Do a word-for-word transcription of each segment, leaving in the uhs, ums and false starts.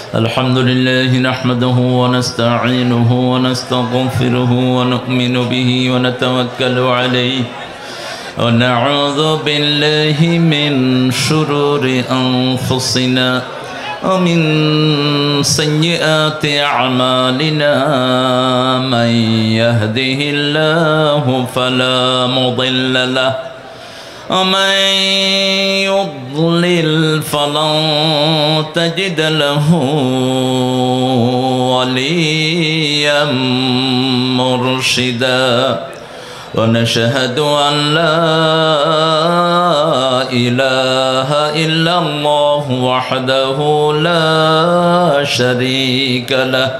الحمد لله نحمده ونستعينه ونستغفره ونؤمن به ونتوكل عليه ونعوذ بالله من شرور أنفسنا ومن سيئات أعمالنا من يهده الله فلا مضل له ومن يضلل فلن تجد له وليا مرشدا ونشهد أن لا إله إلا الله وحده لا شريك له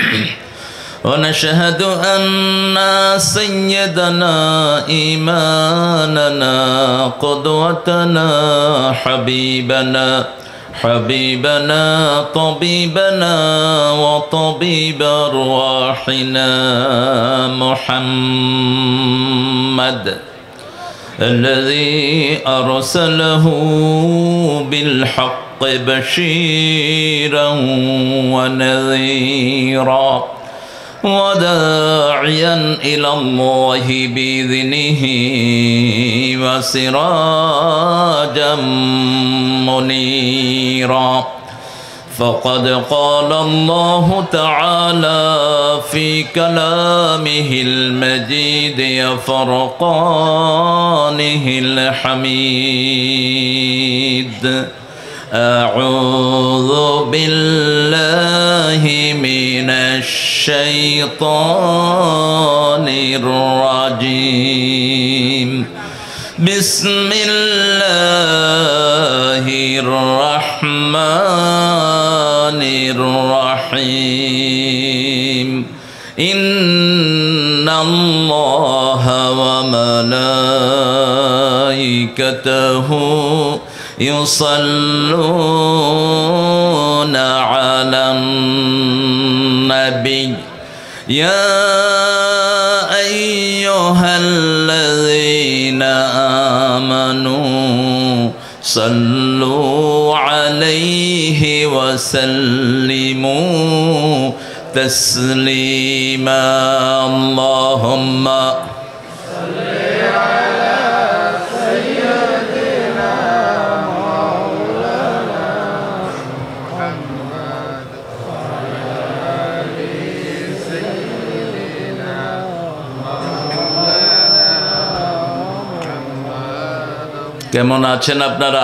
ونشهد أن سيدنا إمامنا قدوتنا حبيبنا حبيبنا طبيبنا وطبيب أرواحنا محمد الذي أرسله بالحق بشيرا ونذيرا وداعيا إلى الله بإذنه وسراجا منيرا فقد قال الله تعالى في كلامه المجيد فرقانه الحميد أعوذ بالله من الشيطان الرجيم بسم الله الرحمن الرحيم إن الله وملائكته يصلون على النبي يا أيها الذين آمنوا صلوا عليه وسلموا تسليما اللهم কেমন আছেন আপনারা?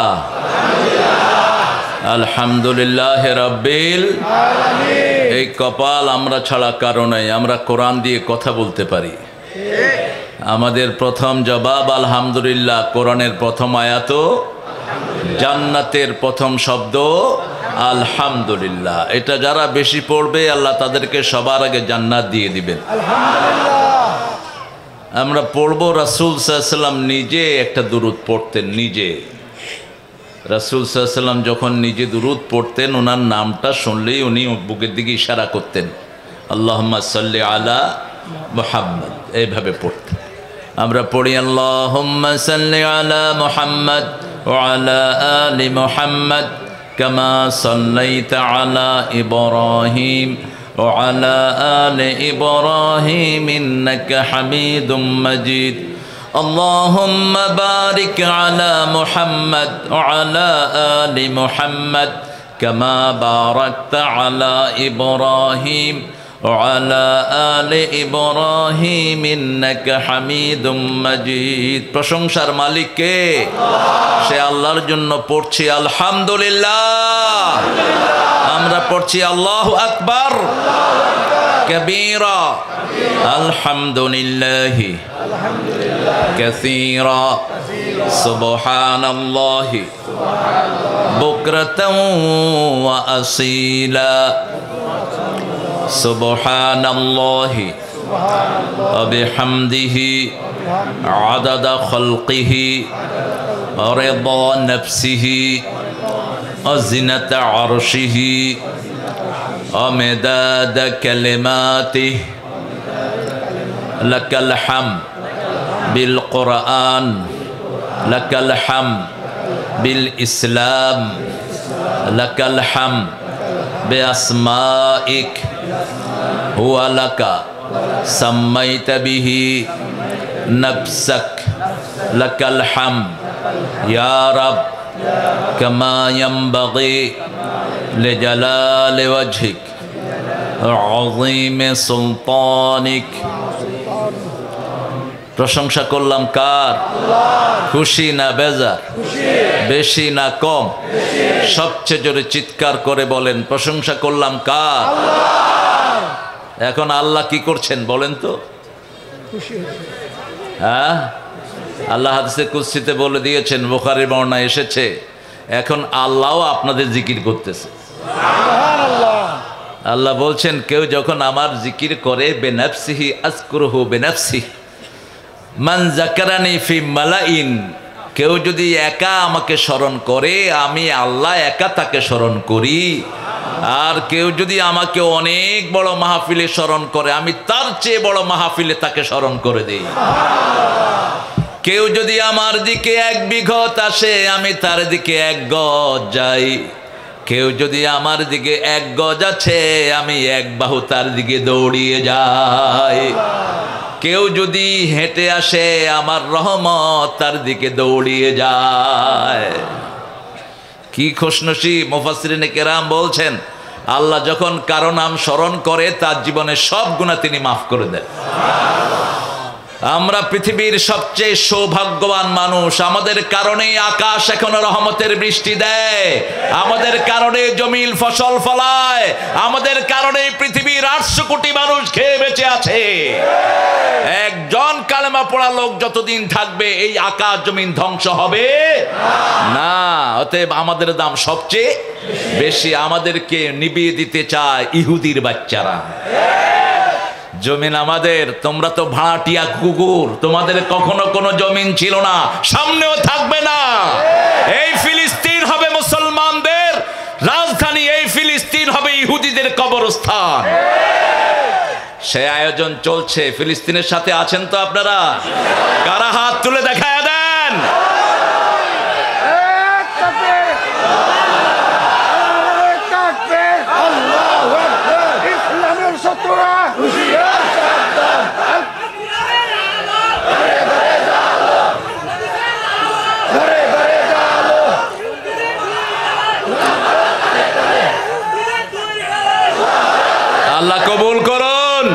আলহামদুলিল্লাহ রাব্বিল আলামিন। এই কপাল আমরা ছাড়া কারণে আমরা কোরআন দিয়ে কথা বলতে পারি। আমাদের প্রথম জবাব আলহামদুলিল্লাহ। কোরআনের প্রথম আয়াত, জান্নাতের প্রথম শব্দ আলহামদুলিল্লাহ। এটা যারা বেশি পড়বে আল্লাহ তাদেরকে সবার আগে জান্নাত দিয়ে দিবেন আলহামদুলিল্লাহ। আমরা পড়ব, রাসূল সাল্লাল্লাহু আলাইহি ওয়াসাল্লাম নিজে একটা দুরূদ পড়তেন। নিজে রাসূল সাল্লাল্লাহু আলাইহি ওয়াসাল্লাম যখন নিজে দুরূদ পড়তেন, ওনার নামটা শুনলেই উনি বুকের দিকে ইশারা করতেন, আল্লাহুম্মা সাল্লি আলা মুহাম্মদ, এইভাবে পড়তেন। আমরা পড়ি আল্লাহুম্মা সাল্লি আলা মুহাম্মদ ওয়া আলা আলি মুহাম্মদ কামা সাল্লাইতা আলা ইব্রাহিম وعلى آل إبراهيم إنك حميد مجيد اللهم بارك على محمد وعلى آل محمد كما باركت على إبراهيم وعلى آل إبراهيم إنك حميد مجيد প্রশংসার মালিক কে? সে আল্লাহর জন্য পড়ছি আলহামদুলিল্লাহ। আমরা পড়ছি আল্লাহু আকবার কবীরা আলহামদুলিল্লাহি কাসীরা সুবহানাল্লাহি বুকরাতাও ওয়া আসীলা সুবহানাল্লাহি ওয়া বিহামদিহি আদাদা খালকিহি ওয়া রিদা নাফসিহি وزنة عرشه ومداد كلماته لك الحمد بالقرآن لك الحمد بالإسلام لك الحمد বিআসমাইক হুয়া লাকা সাম্মাইতা বিহি নাফসাক লাকাল হামদ ইয়া রাব কামা ইয়ানবাগি লিজালালি ওয়াজহিক আযীম সুলতানিক। প্রশংসা করলাম কার? খুশি না বেজার? বেশি না কম? সবচেয়ে জোরে চিৎকার করে বলেন প্রশংসা করলাম কার? এখন আল্লাহ কি করছেন বলেন তো? হ্যাঁ, আল্লাহ হাদিসে কুদসিতে বলে দিয়েছেন, বুখারীর বর্ণনা এসেছে, এখন আল্লাহও আপনাদের জিকির করতেছে। আল্লাহ বলছেন কেউ যখন আমার জিকির করে বেনাফসিহি আযকুরুহু বেনাফসিহি মান যাকারানি ফি মালাইন, কেউ যদি একা আমাকে স্মরণ করে আমি আল্লাহ একা তাকে স্মরণ করি, আর কেউ যদি আমাকে অনেক বড় মাহফিলে স্মরণ করে আমি তার চেয়ে বড় মাহফিলে তাকে স্মরণ করে দিই। কেউ যদি আমার দিকে এক বিঘত আসে আমি তার দিকে এক গজ যাই, কেউ যদি আমার দিকে এক গজ আছে আমি এক বাহু তার দিকে দৌড়িয়ে যাই, কেউ যদি হেঁটে আসে আমার রহমত তার দিকে দৌড়িয়ে যায়। কি খুশনসিব! মুফাসসিরিনে কেরাম বলছেন আল্লাহ যখন কারো নাম স্মরণ করে তার জীবনের সব গুনাহ তিনি মাফ করে দেন। আমরা পৃথিবীর সবচেয়ে সৌভাগ্যবান মানুষ, আমাদের কারণেই আকাশ এখনো রহমতের বৃষ্টি দেয়, আমাদের কারণে জমিল ফসল ফলায়, আমাদের কারণে পৃথিবীর আটশো কোটি মানুষ খেয়ে বেঁচে আছে। একজন কালেমা পড়া লোক যতদিন থাকবে এই আকাশ জমিন ধ্বংস হবে না। অতএব আমাদের দাম সবচেয়ে বেশি, আমাদেরকে নিবিয়ে দিতে চায় ইহুদির বাচ্চারা। জমিন আমাদের, তোমরা তো ভাড়াটিয়া কুকুর, তোমাদের কখনো কোনো জমিন ছিল না, সামনেও থাকবে না। এই ফিলিস্তিন হবে মুসলমানদের রাজধানী, এই ফিলিস্তিন হবে ইহুদিদের কবরস্থান। সে আয়োজন চলছে। ফিলিস্তিনের সাথে আছেন তো আপনারা? কারা হাত তুলে দেখায় দেন? আল্লাহ কবুল করুন।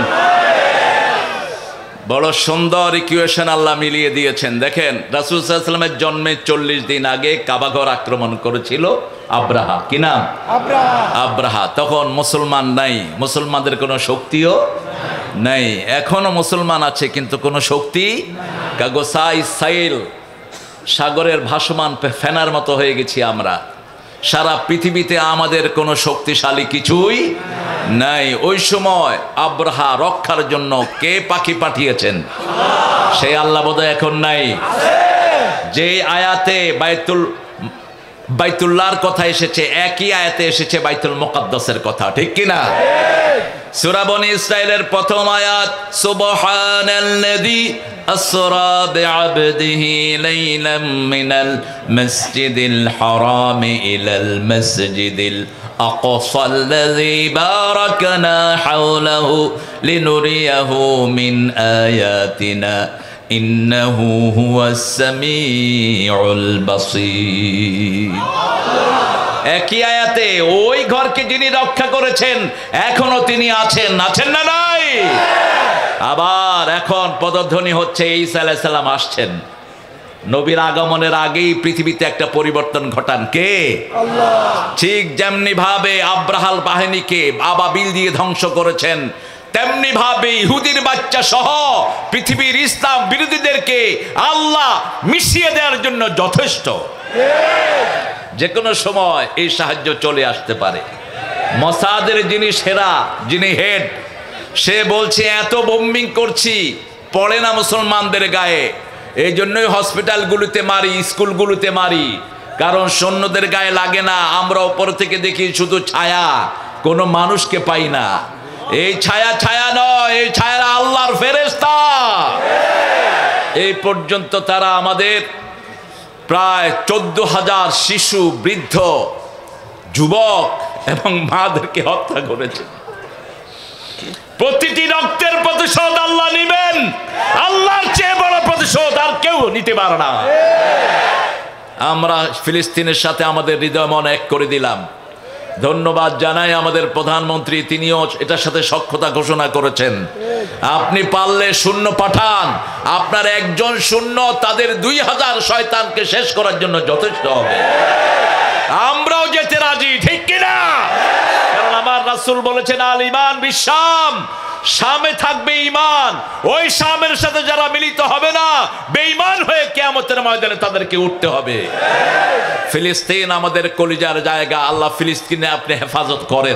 বড় সুন্দর ইকুয়েশন আল্লাহ মিলিয়ে দিয়েছেন। দেখেন রাসূল সাল্লাল্লাহু আলাইহি ওয়াসাল্লামের জন্মের চল্লিশ দিন আগে কাবাঘর আক্রমণ করেছিল আব্রাহা। কি নাম? আব্রাহা। আব্রাহা। তখন মুসলমান নাই, মুসলমানদের কোনো শক্তিও নাই। এখনো মুসলমান আছে কিন্তু কোনো শক্তি, কাগসাই সাইল, সাগরের ভাসমান ফেনার মতো হয়ে গেছি আমরা। সারা পৃথিবীতে আমাদের কোনো শক্তিশালী কিছুই নাই। ওই সময় আব্রাহা রক্ষার জন্য কে পাখি পাঠিয়েছেন? সেই আল্লাহ বোধহয় এখন নাই। যে আয়াতে বাইতুল বাইতুল্লাহর কথা এসেছে একই আয়াতে এসেছে বাইতুল মুকাদ্দাসের কথা, ঠিক কিনা? সূরা বনী ইসরাঈলের প্রথম আয়াত, সুবহানাল্লাযী আসরা বিআবদিহি লাইলাম মিনাল মাসজিদিল হারামি ইলাল মাসজিদিল আকসাল্লাযী বারাকনা হাওলাহু লিনুরিয়াহু মিন আয়াতিনা ইন্নাহু হুয়াস সামিউল বাসীর। একই আয়াতে ওই ঘরকে যিনি রক্ষা করেছেন এখনো তিনি আছেন, আছেন না নাই? আবার এখন পদধ্বনি হচ্ছে ঈসা আলাইহিস সালাম আসছেন। নবীর আগমনের আগেই পৃথিবীতে একটা পরিবর্তন ঘটান কে? আল্লাহ। ঠিক যেমনি ভাবে আব্রাহাল বাহিনীকে আবাবিল দিয়ে ধ্বংস করেছেন, তেমনি ভাবে ইহুদির বাচ্চা সহ পৃথিবীর ইসলাম বিরোধীদেরকে আল্লাহ মিশিয়ে দেওয়ার জন্য যথেষ্ট। যে কোনো সময় এই সাহায্য চলে আসতে পারে। মোসাদের যিনি সেরা, যিনি হেড, সে বলছে এত বোম্বিং করছি পড়ে না মুসলমানদের গায়ে, এই জন্যই হসপিটালগুলোতে মারি, স্কুলগুলোতে মারি, কারণ সৈন্যদের গায়ে লাগে না। আমরা উপর থেকে দেখি শুধু ছায়া, কোনো মানুষকে পাই না। এই ছায়া ছায়া নয়, এই ছায়া আল্লাহর ফেরেশতা। এই পর্যন্ত তারা আমাদের প্রায় চোদ্দ হাজার শিশু, বৃদ্ধ, যুবক এবং মাদেরকে হত্যা করেছে। প্রতিটি রক্তের প্রতিশোধ আল্লাহ নেবেন। আল্লাহর চেয়ে বড় প্রতিশোধ আর কেউ নিতে পারে না। আমরা ফিলিস্তিনের সাথে আমাদের হৃদয় মন এক করে দিলাম। ধন্যবাদ জানাই আমাদের প্রধানমন্ত্রী, তিনিও এটার সাথে সখ্যতা ঘোষণা করেছেন। আপনি পারলে শূন্য পাঠান, আপনার একজন শূন্য তাদের দুই হাজার শয়তানকে শেষ করার জন্য যথেষ্ট হবে। আমরাও যেতে রাজি, ঠিক কিনা? কারণ আমার রাসূল বলেছেন, আল ঈমান বিশ-শাম, শামে থাকবে ঈমান, ওই শামের সাথে যারা মিলিত হবে না বেঈমান হয়ে কিয়ামতের ময়দানে তাদেরকে উঠতে হবে। ফিলিস্তিন আমাদের কলিজার জায়গা, আল্লাহ ফিলিস্তিনে আপনি হেফাজত করেন।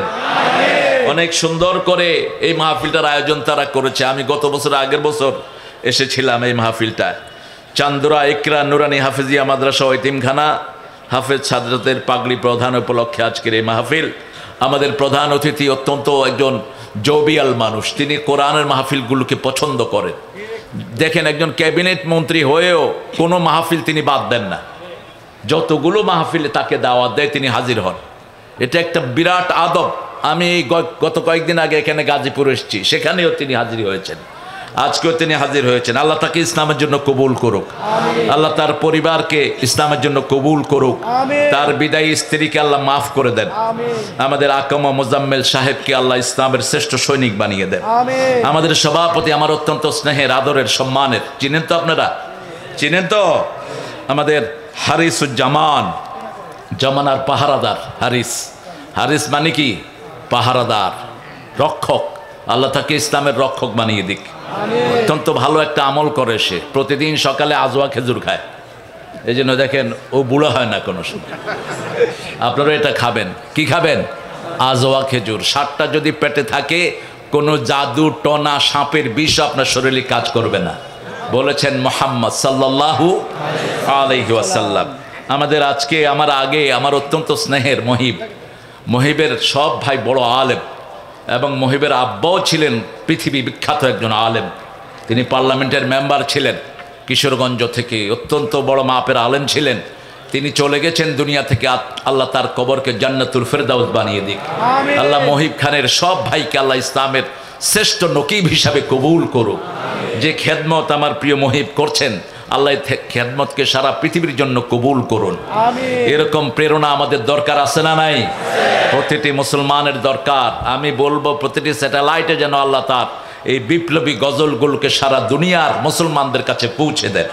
অনেক সুন্দর করে এই মাহফিলটার আয়োজন তারা করেছে। আমি গত বছর আগের বছর এসেছিলাম এই মাহফিলটায়। চান্দুরা ইকরা নুরানি হাফিজিয়া মাদ্রাসা ও এতিমখানা হাফেজ সাদরাতের পাগড়ি প্রধান উপলক্ষে আজকের এই মাহফিল। আমাদের প্রধান অতিথি অত্যন্ত একজন জবিয়াল মানুষ, তিনি কোরআনের মাহফিলগুলোকে পছন্দ করেন। দেখেন, একজন ক্যাবিনেট মন্ত্রী হয়েও কোনো মাহফিল তিনি বাদ দেন না, যতগুলো মাহফিলে তাকে দাওয়াত দেয় তিনি হাজির হন। এটা একটা বিরাট আদব। আমি গত কয়েকদিন আগে এখানে গাজীপুর এসেছি, সেখানেও তিনি হাজির হয়েছেন, আজকেও তিনি হাজির হয়েছেন। আল্লাহ তাকে ইসলামের জন্য কবুল করুক, আল্লাহ তার পরিবারকে ইসলামের জন্য কবুল করুক, তার বিদায়ী স্ত্রীকে আল্লাহ মাফ করে দেন। আমাদের আকামা মোজাম্মেল সাহেবকে আল্লাহ ইসলামের শ্রেষ্ঠ সৈনিক বানিয়ে দেন। আমাদের সভাপতি আমার অত্যন্ত স্নেহের, আদরের, সম্মানের, চিনেন তো আপনারা? চিনেন তো? আমাদের হারিসুজ্জামান, জামানার পাহারাদার। হারিস, হারিস মানে কি? পাহারাদার, রক্ষক। আল্লাহ তাকে ইসলামের রক্ষক বানিয়ে দিক। অত্যন্ত ভালো একটা আমল করে সে, প্রতিদিন সকালে আজওয়া খেজুর খায়। এই জন্য দেখেন ও বুড়া হয় না কোনো সময়। আপনারা এটা খাবেন। কি খাবেন? আজওয়া খেজুর। সাতটা যদি পেটে থাকে, কোনো জাদু টনা সাপের বিষ আপনার শরীরে কাজ করবে না, বলেছেন মুহাম্মদ সাল্লাল্লাহু আলাইহি ওয়াসাল্লাম। আমাদের আজকে, আমার আগে আমার অত্যন্ত স্নেহের মহিব, মহিবের সব ভাই বড় আলেম, এবং মহিবের আব্বাও ছিলেন পৃথিবী বিখ্যাত একজন আলেম। তিনি পার্লামেন্টের মেম্বার ছিলেন কিশোরগঞ্জ থেকে, অত্যন্ত বড় মাপের আলেম ছিলেন। তিনি চলে গেছেন দুনিয়া থেকে। আল্লাহ তার কবরকে জান্নাতুল ফেরদাউস বানিয়ে দিক। আল্লাহ মহিব খানের সব ভাইকে আল্লাহ ইসলামের শ্রেষ্ঠ নকিব হিসাবে কবুল করুক। যে খেদমত আমার প্রিয় মহিব করছেন, আল্লাহ খেদমতকে সারা পৃথিবীর জন্য কবুল করুন। এরকম প্রেরণা আমাদের দরকার আছে না নাই? প্রতিটি মুসলমানের দরকার। আমি বলবো প্রতিটি স্যাটেলাইটে যেন আল্লাহ তার এই বিপ্লবী গজলগুলোকে সারা দুনিয়ার মুসলমানদের কাছে পৌঁছে দেন।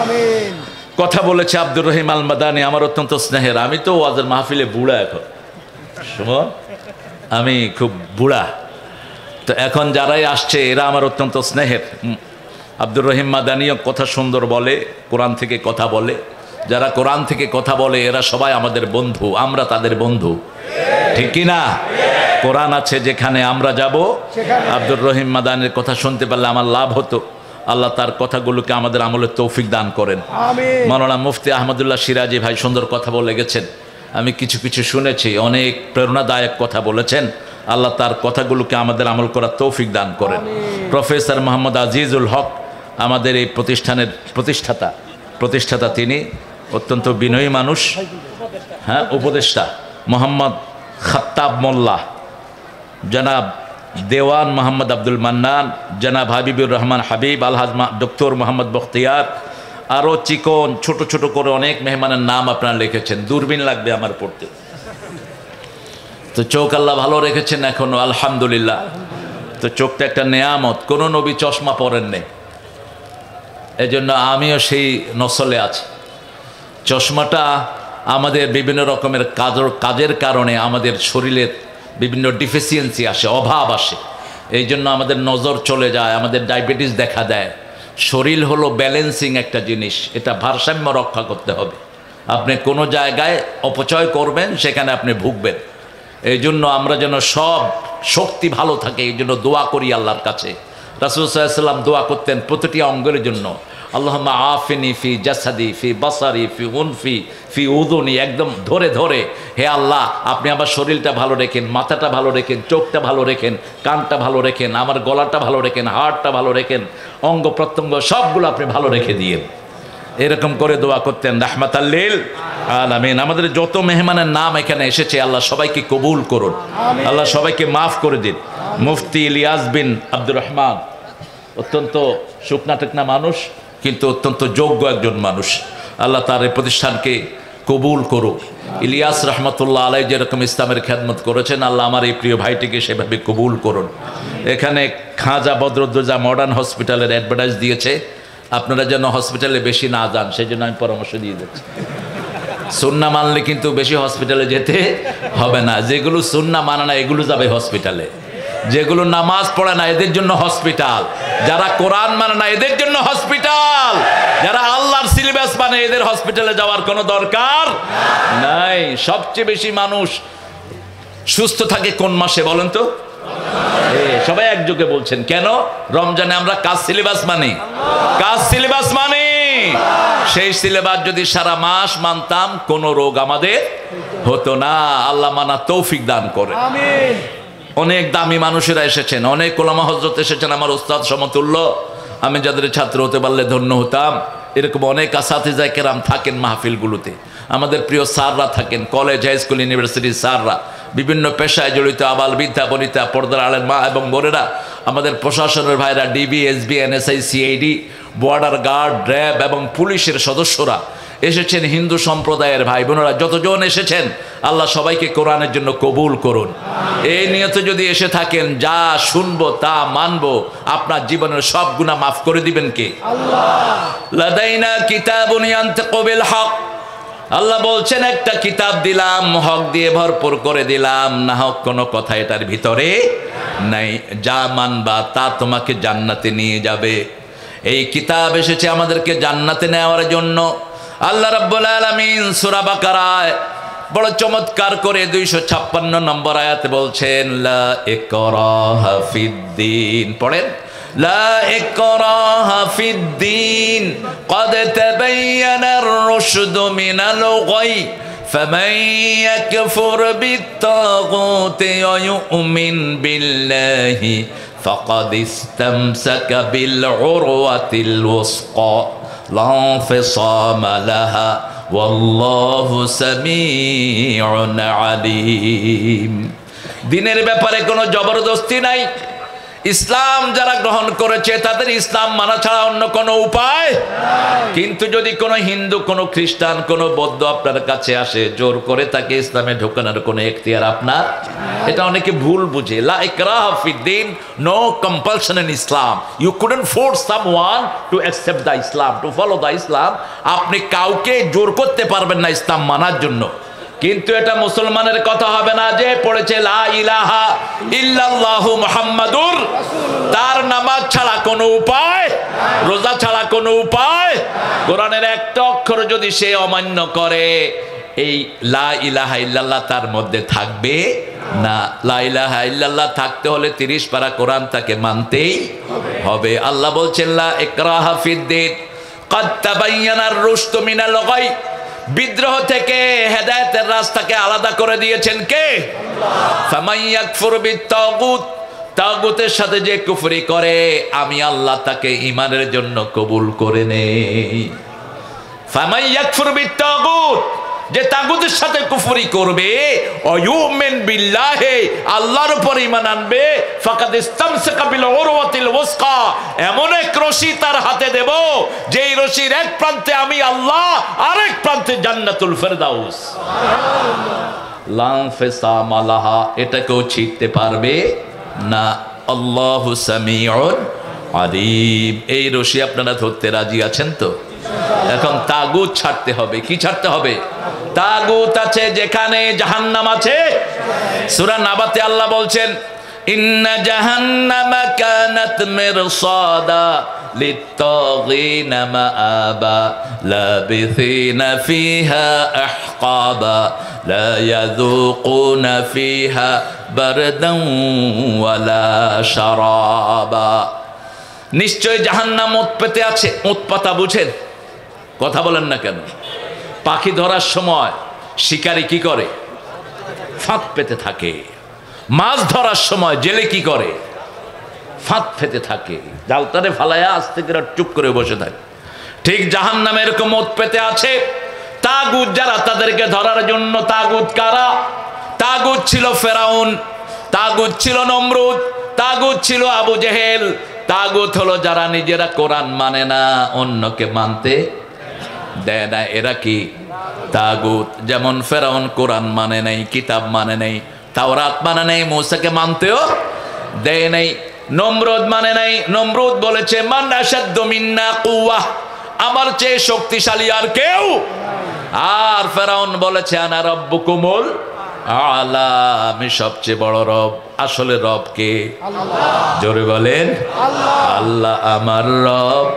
কথা বলেছে আব্দুর রহিম আল মাদানী, আমার অত্যন্ত স্নেহের। আমি তো ওয়াজের মাহফিলে বুড়া, এখন শুনো, আমি খুব বুড়া। তো এখন যারাই আসছে এরা আমার অত্যন্ত স্নেহের। আব্দুর রহিম মাদানীও কথা সুন্দর বলে, কোরআন থেকে কথা বলে। যারা কোরআন থেকে কথা বলে এরা সবাই আমাদের বন্ধু, আমরা তাদের বন্ধু, ঠিক কি না? কোরআন আছে যেখানে আমরা যাব। আব্দুর রহিম মাদানীর কথা শুনতে পারলে আমার লাভ হতো। আল্লাহ তার কথাগুলোকে আমাদের আমলের তৌফিক দান করেন। মাওলানা মুফতি আহমদুল্লাহ সিরাজি ভাই সুন্দর কথা বলে গেছেন, আমি কিছু কিছু শুনেছি, অনেক প্রেরণাদায়ক কথা বলেছেন। আল্লাহ তার কথাগুলোকে আমাদের আমল করার তৌফিক দান করেন। প্রফেসর মোহাম্মদ আজিজুল হক আমাদের এই প্রতিষ্ঠানের প্রতিষ্ঠাতা প্রতিষ্ঠাতা তিনি অত্যন্ত বিনয়ী মানুষ, হ্যাঁ, উপদেষ্টা মোহাম্মদ খাত্তাব মোল্লা, জনাব দেওয়ান মোহাম্মদ আব্দুল মান্নান, জনাব হাবিবুর রহমান হাবিব, আলহাজ ডক্টর মোহাম্মদ বখতিয়ার, আরও চিকন ছোট ছোট করে অনেক মেহমানের নাম আপনারা লিখেছেন। দূরবীন লাগবে আমার পড়তে। তো চোখ আল্লাহ ভালো রেখেছেন এখনো, আলহামদুলিল্লাহ। তো চোখটা একটা নেয়ামত, কোনো নবী চশমা পরেন নেই, এই জন্য আমিও সেই নসলে আছি। চশমাটা আমাদের বিভিন্ন রকমের কাজের কাজের কারণে আমাদের শরীরের বিভিন্ন ডিফিসিয়েন্সি আসে, অভাব আসে, এই জন্য আমাদের নজর চলে যায়, আমাদের ডায়াবেটিস দেখা দেয়। শরীর হলো ব্যালেন্সিং একটা জিনিস, এটা ভারসাম্য রক্ষা করতে হবে। আপনি কোনো জায়গায় অপচয় করবেন, সেখানে আপনি ভুগবেন। এই জন্য আমরা যেন সব শক্তি ভালো থাকে, এই জন্য দোয়া করি আল্লাহর কাছে। রাসূল সাল্লাল্লাহু আলাইহি ওয়াসাল্লাম দোয়া করতেন প্রতিটি অঙ্গের জন্য, আল্লাহুম্মা আফিনি ফি জাসাদি ফি বাসারি ফি উনফি ফি উযুনি, একদম ধরে ধরে, হে আল্লাহ আপনি আমার শরীরটা ভালো রেখেন, মাথাটা ভালো রেখেন, চোখটা ভালো রেখেন, কানটা ভালো রেখেন, আমার গলাটা ভালো রেখেন, হাড়টা ভালো রেখেন, অঙ্গ প্রত্যঙ্গ সবগুলো আপনি ভালো রেখে দিয়েন। এরকম করে দোয়া করতেন রাহমাতাল লিল আলামিন। আমাদের যত মেহমানের নাম এখানে এসেছে আল্লাহ সবাইকে কবুল করুন, আল্লাহ সবাইকে মাফ করে দিন। মুফতি ইলিয়াস বিন আব্দুর রহমান অত্যন্ত শুকনা টেকনা মানুষ, কিন্তু অত্যন্ত যোগ্য একজন মানুষ। আল্লাহ তার এই প্রতিষ্ঠানকে কবুল করুক। ইলিয়াস রহমতুল্লাহ আলাই যেরকম ইসলামের খেদমত করেছেন, আল্লাহ আমার এই প্রিয় ভাইটিকে সেভাবে কবুল করুন। এখানে খাজা বদরুদ্দোজা মডার্ন হসপিটালের অ্যাডভার্টাইজ দিয়েছে, আপনারা যেন হসপিটালে বেশি না যান, সেই জন্য আমি পরামর্শ দিয়ে দিচ্ছি। সুন্না মানলে কিন্তু বেশি হসপিটালে যেতে হবে না। যেগুলো সুন্না মানে না এগুলো যাবে হসপিটালে, যেগুলো নামাজ পড়ে না এদের জন্য হসপিটাল, যারা কোরআন মানে না এদের জন্য হসপিটাল, যারা আল্লাহর সিলেবাস মানে এদের হসপিটালে যাওয়ার কোনো দরকার নাই। সবচেয়ে বেশি মানুষ সুস্থ থাকে কোন মাসে বলেন তো? সবাই একযোগে বলছেন কেন? রমজানে আমরা কাজ সিলেবাস মানি, কাজ সিলেবাস মানি। সেই সিলেবাস যদি সারা মাস মানতাম কোনো রোগ আমাদের হতো না। আল্লাহ মানা তৌফিক দান করে। অনেক দামি মানুষেরা এসেছেন, অনেক ওলামা হযরত এসেছেন, আমার উস্তাদ সমতুল্য। আমি যাদের ছাত্র হতে পারলে ধন্য হতাম। এরকম অনেক আসাতিজা কেরাম থাকেন মাহফিলগুলোতে, আমাদের প্রিয় স্যাররা থাকেন, কলেজ, হাই স্কুল, ইউনিভার্সিটির স্যাররা, বিভিন্ন পেশায় জড়িত আবাল বৃদ্ধা বনিতা, পর্দার আলের মা এবং বোনেরা, আমাদের প্রশাসনের ভাইরা, DB, SB, NSI, CID, border guard, RAB এবং পুলিশের সদস্যরা এসেছেন, হিন্দু সম্প্রদায়ের ভাই বোনেরা যতজন এসেছেন, আল্লাহ সবাইকে কোরআনের জন্য কবুল করুন। এই নিয়তে যদি এসে থাকেন, যা শুনবো তা মানবো, আপনার জীবনের সব গুনাহ মাফ করে দিবেন কে? আল্লাহ। লাদাইনা কিতাবুন ইয়ানতিকু বিল হক, আল্লাহ বলছেন একটা কিতাব দিলাম, হক দিয়ে ভরপুর করে দিলাম, না হক কোনো কথা এটার ভিতরে নাই। যা মানবা তা তোমাকে জান্নাতে নিয়ে যাবে। এই কিতাব এসেছে আমাদেরকে জান্নাতে নেওয়ার জন্য। আল্লাহ রাব্বুল আলামিন সূরা বাকারায় বড় চমৎকার করে দুইশো ছাপ্পান্ন নম্বর আয়াতে বলছেন, লা ইকরাহা ফিদ্দিন। পড়েন, লা ইকরাহা ফিদ্দিন ক্বাদ তাবায়্যানার রুশদু মিনাল গাই ফামান ইয়াকফুর বিত্তাগুতি ওয়া ইউমিন বিল্লাহি ফাকাদ ইসতামসাকা বিল উরওয়াতিল ওয়াসকা লা ইনফিসামা লাহা ওয়াল্লাহু সামিউন আলিম। দিনের ব্যাপারে কোনো জবরদস্তি নাই। ইসলাম যারা গ্রহণ করেছে তাদের ইসলাম মানা ছাড়া অন্য কোনো উপায়। কিন্তু যদি কোনো হিন্দু, কোনো খ্রিস্টান, কোনো বৌদ্ধ আপনার কাছে আসে, জোর করে তাকে ইসলামে ঢোকানোর কোনো এখতিয়ার আপনার। এটা অনেকে ভুল বুঝে। লা ইকরাহা ফিদ্দিন, no compulsion in Islam. You couldn't force someone to accept the Islam, to follow the Islam. আপনি কাউকে জোর করতে পারবেন না ইসলাম মানার জন্য। কিন্তু এটা মুসলমানের কথা হবে না যে পড়েছে লা ইলাহা ইল্লাল্লাহু মুহাম্মাদুর, তার নামাজ ছাড়া কোনো উপায়, রোজা ছাড়া কোনো উপায়, কোরআনের একটা অক্ষর যদি সে অমান্য করে, এই লা ইলাহা ইল্লাল্লাহ তার মধ্যে থাকবে না। লা ইলাহা ইল্লাল্লাহ থাকতে হলে তিরিশ পারা কোরআন তাকে মানতেই হবে। আল্লাহ বলছেন লা ইকরাহা ফিদ্দিন ক্বাদ তাবায়্যানার রুশদু মিনাল গাই, বিদ্রোহ থেকে হেদায়েতের রাস্তাকে আলাদা করে দিয়েছেন কে? ফামান ইয়াকফুর বিত্তাগুত, তাগুতের সাথে যে কুফরি করে আমি আল্লাহ তাকে ঈমানের জন্য কবুল করে নেই। ফামান ইয়াকফুর বিত্তাগুত, যে তাগুতের সাথে কুফরি করবে, ওয়ায়ুমিন বিল্লাহি, আল্লাহর উপর ঈমান আনবে, ফাকাদ ইসতামসাকা বিল উরওয়াতিল ওয়াসকা, এমন এক রশি তার হাতে দেব যেই রশির এক প্রান্তে আমি আল্লাহ, আরেক প্রান্তে জান্নাতুল ফেরদাউস। লা ইনফিসামা লাহা, এটাকেও ছিঁড়তে পারবে না। আল্লাহু সামিউন আলিম। এই রশি আপনারা ধরতে রাজি আছেন তো? এখন তাগুত ছাড়তে হবে। কি ছাড়তে হবে? তাগুত আছে যেখানে জাহান্নাম আছে। সূরা নাবাতে আল্লাহ বলছেন, ইন্না জাহান্নামা কানাত মিরসাদা লিত্তাগিনা মাআবা লাবিথিনা ফিহা আহকাবা লা ইয়াযুকুনা ফিহা বারদান ওয়ালা শারাবা। নিশ্চয় জাহান্নাম উৎপেতে আছে। উৎপাতা বুঝেন? কথা বলেন না কেন? পাখি ধরার সময় শিকারি কি করে? ফাঁদ পেতে থাকে। মাছ ধরার সময় জেলে কি করে? ফাঁদ পেতে থাকে। জালটারে ফালায়া আস্তে করে চুপ করে বসে থাকে। ঠিক জাহান্নামে এরকম ওত পেতে আছে তাগুত যারা, তাদেরকে ধরার জন্য। তাগুত কারা? তাগুত ছিল ফেরাউন, তাগুত ছিল নমরুদ, তাগুত ছিল আবু জেহেল। তাগুত হলো যারা নিজেরা কোরআন মানে না, অন্যকে মানতে দেয় না, এরা কি তাগুত। যেমন ফেরাউন কোরআন মানে নাই, কিতাব মানে নাই, তাওরাত মানে নাই, মূসাকে মানতেও দেয় নাই। নমরুদ মানে নাই, নমরুদ বলেছে মান আশাদ্দু মিন্না কুওয়া, আমার চেয়ে শক্তিশালী আর কেউ। আর ফেরাউন বলেছে আনা রাব্বুকুমুল আলা, আমি সবচেয়ে বড় রব। আসলে রব কে? আল্লাহ। জোরে বলেন আল্লাহ। আল্লাহ আমার রব,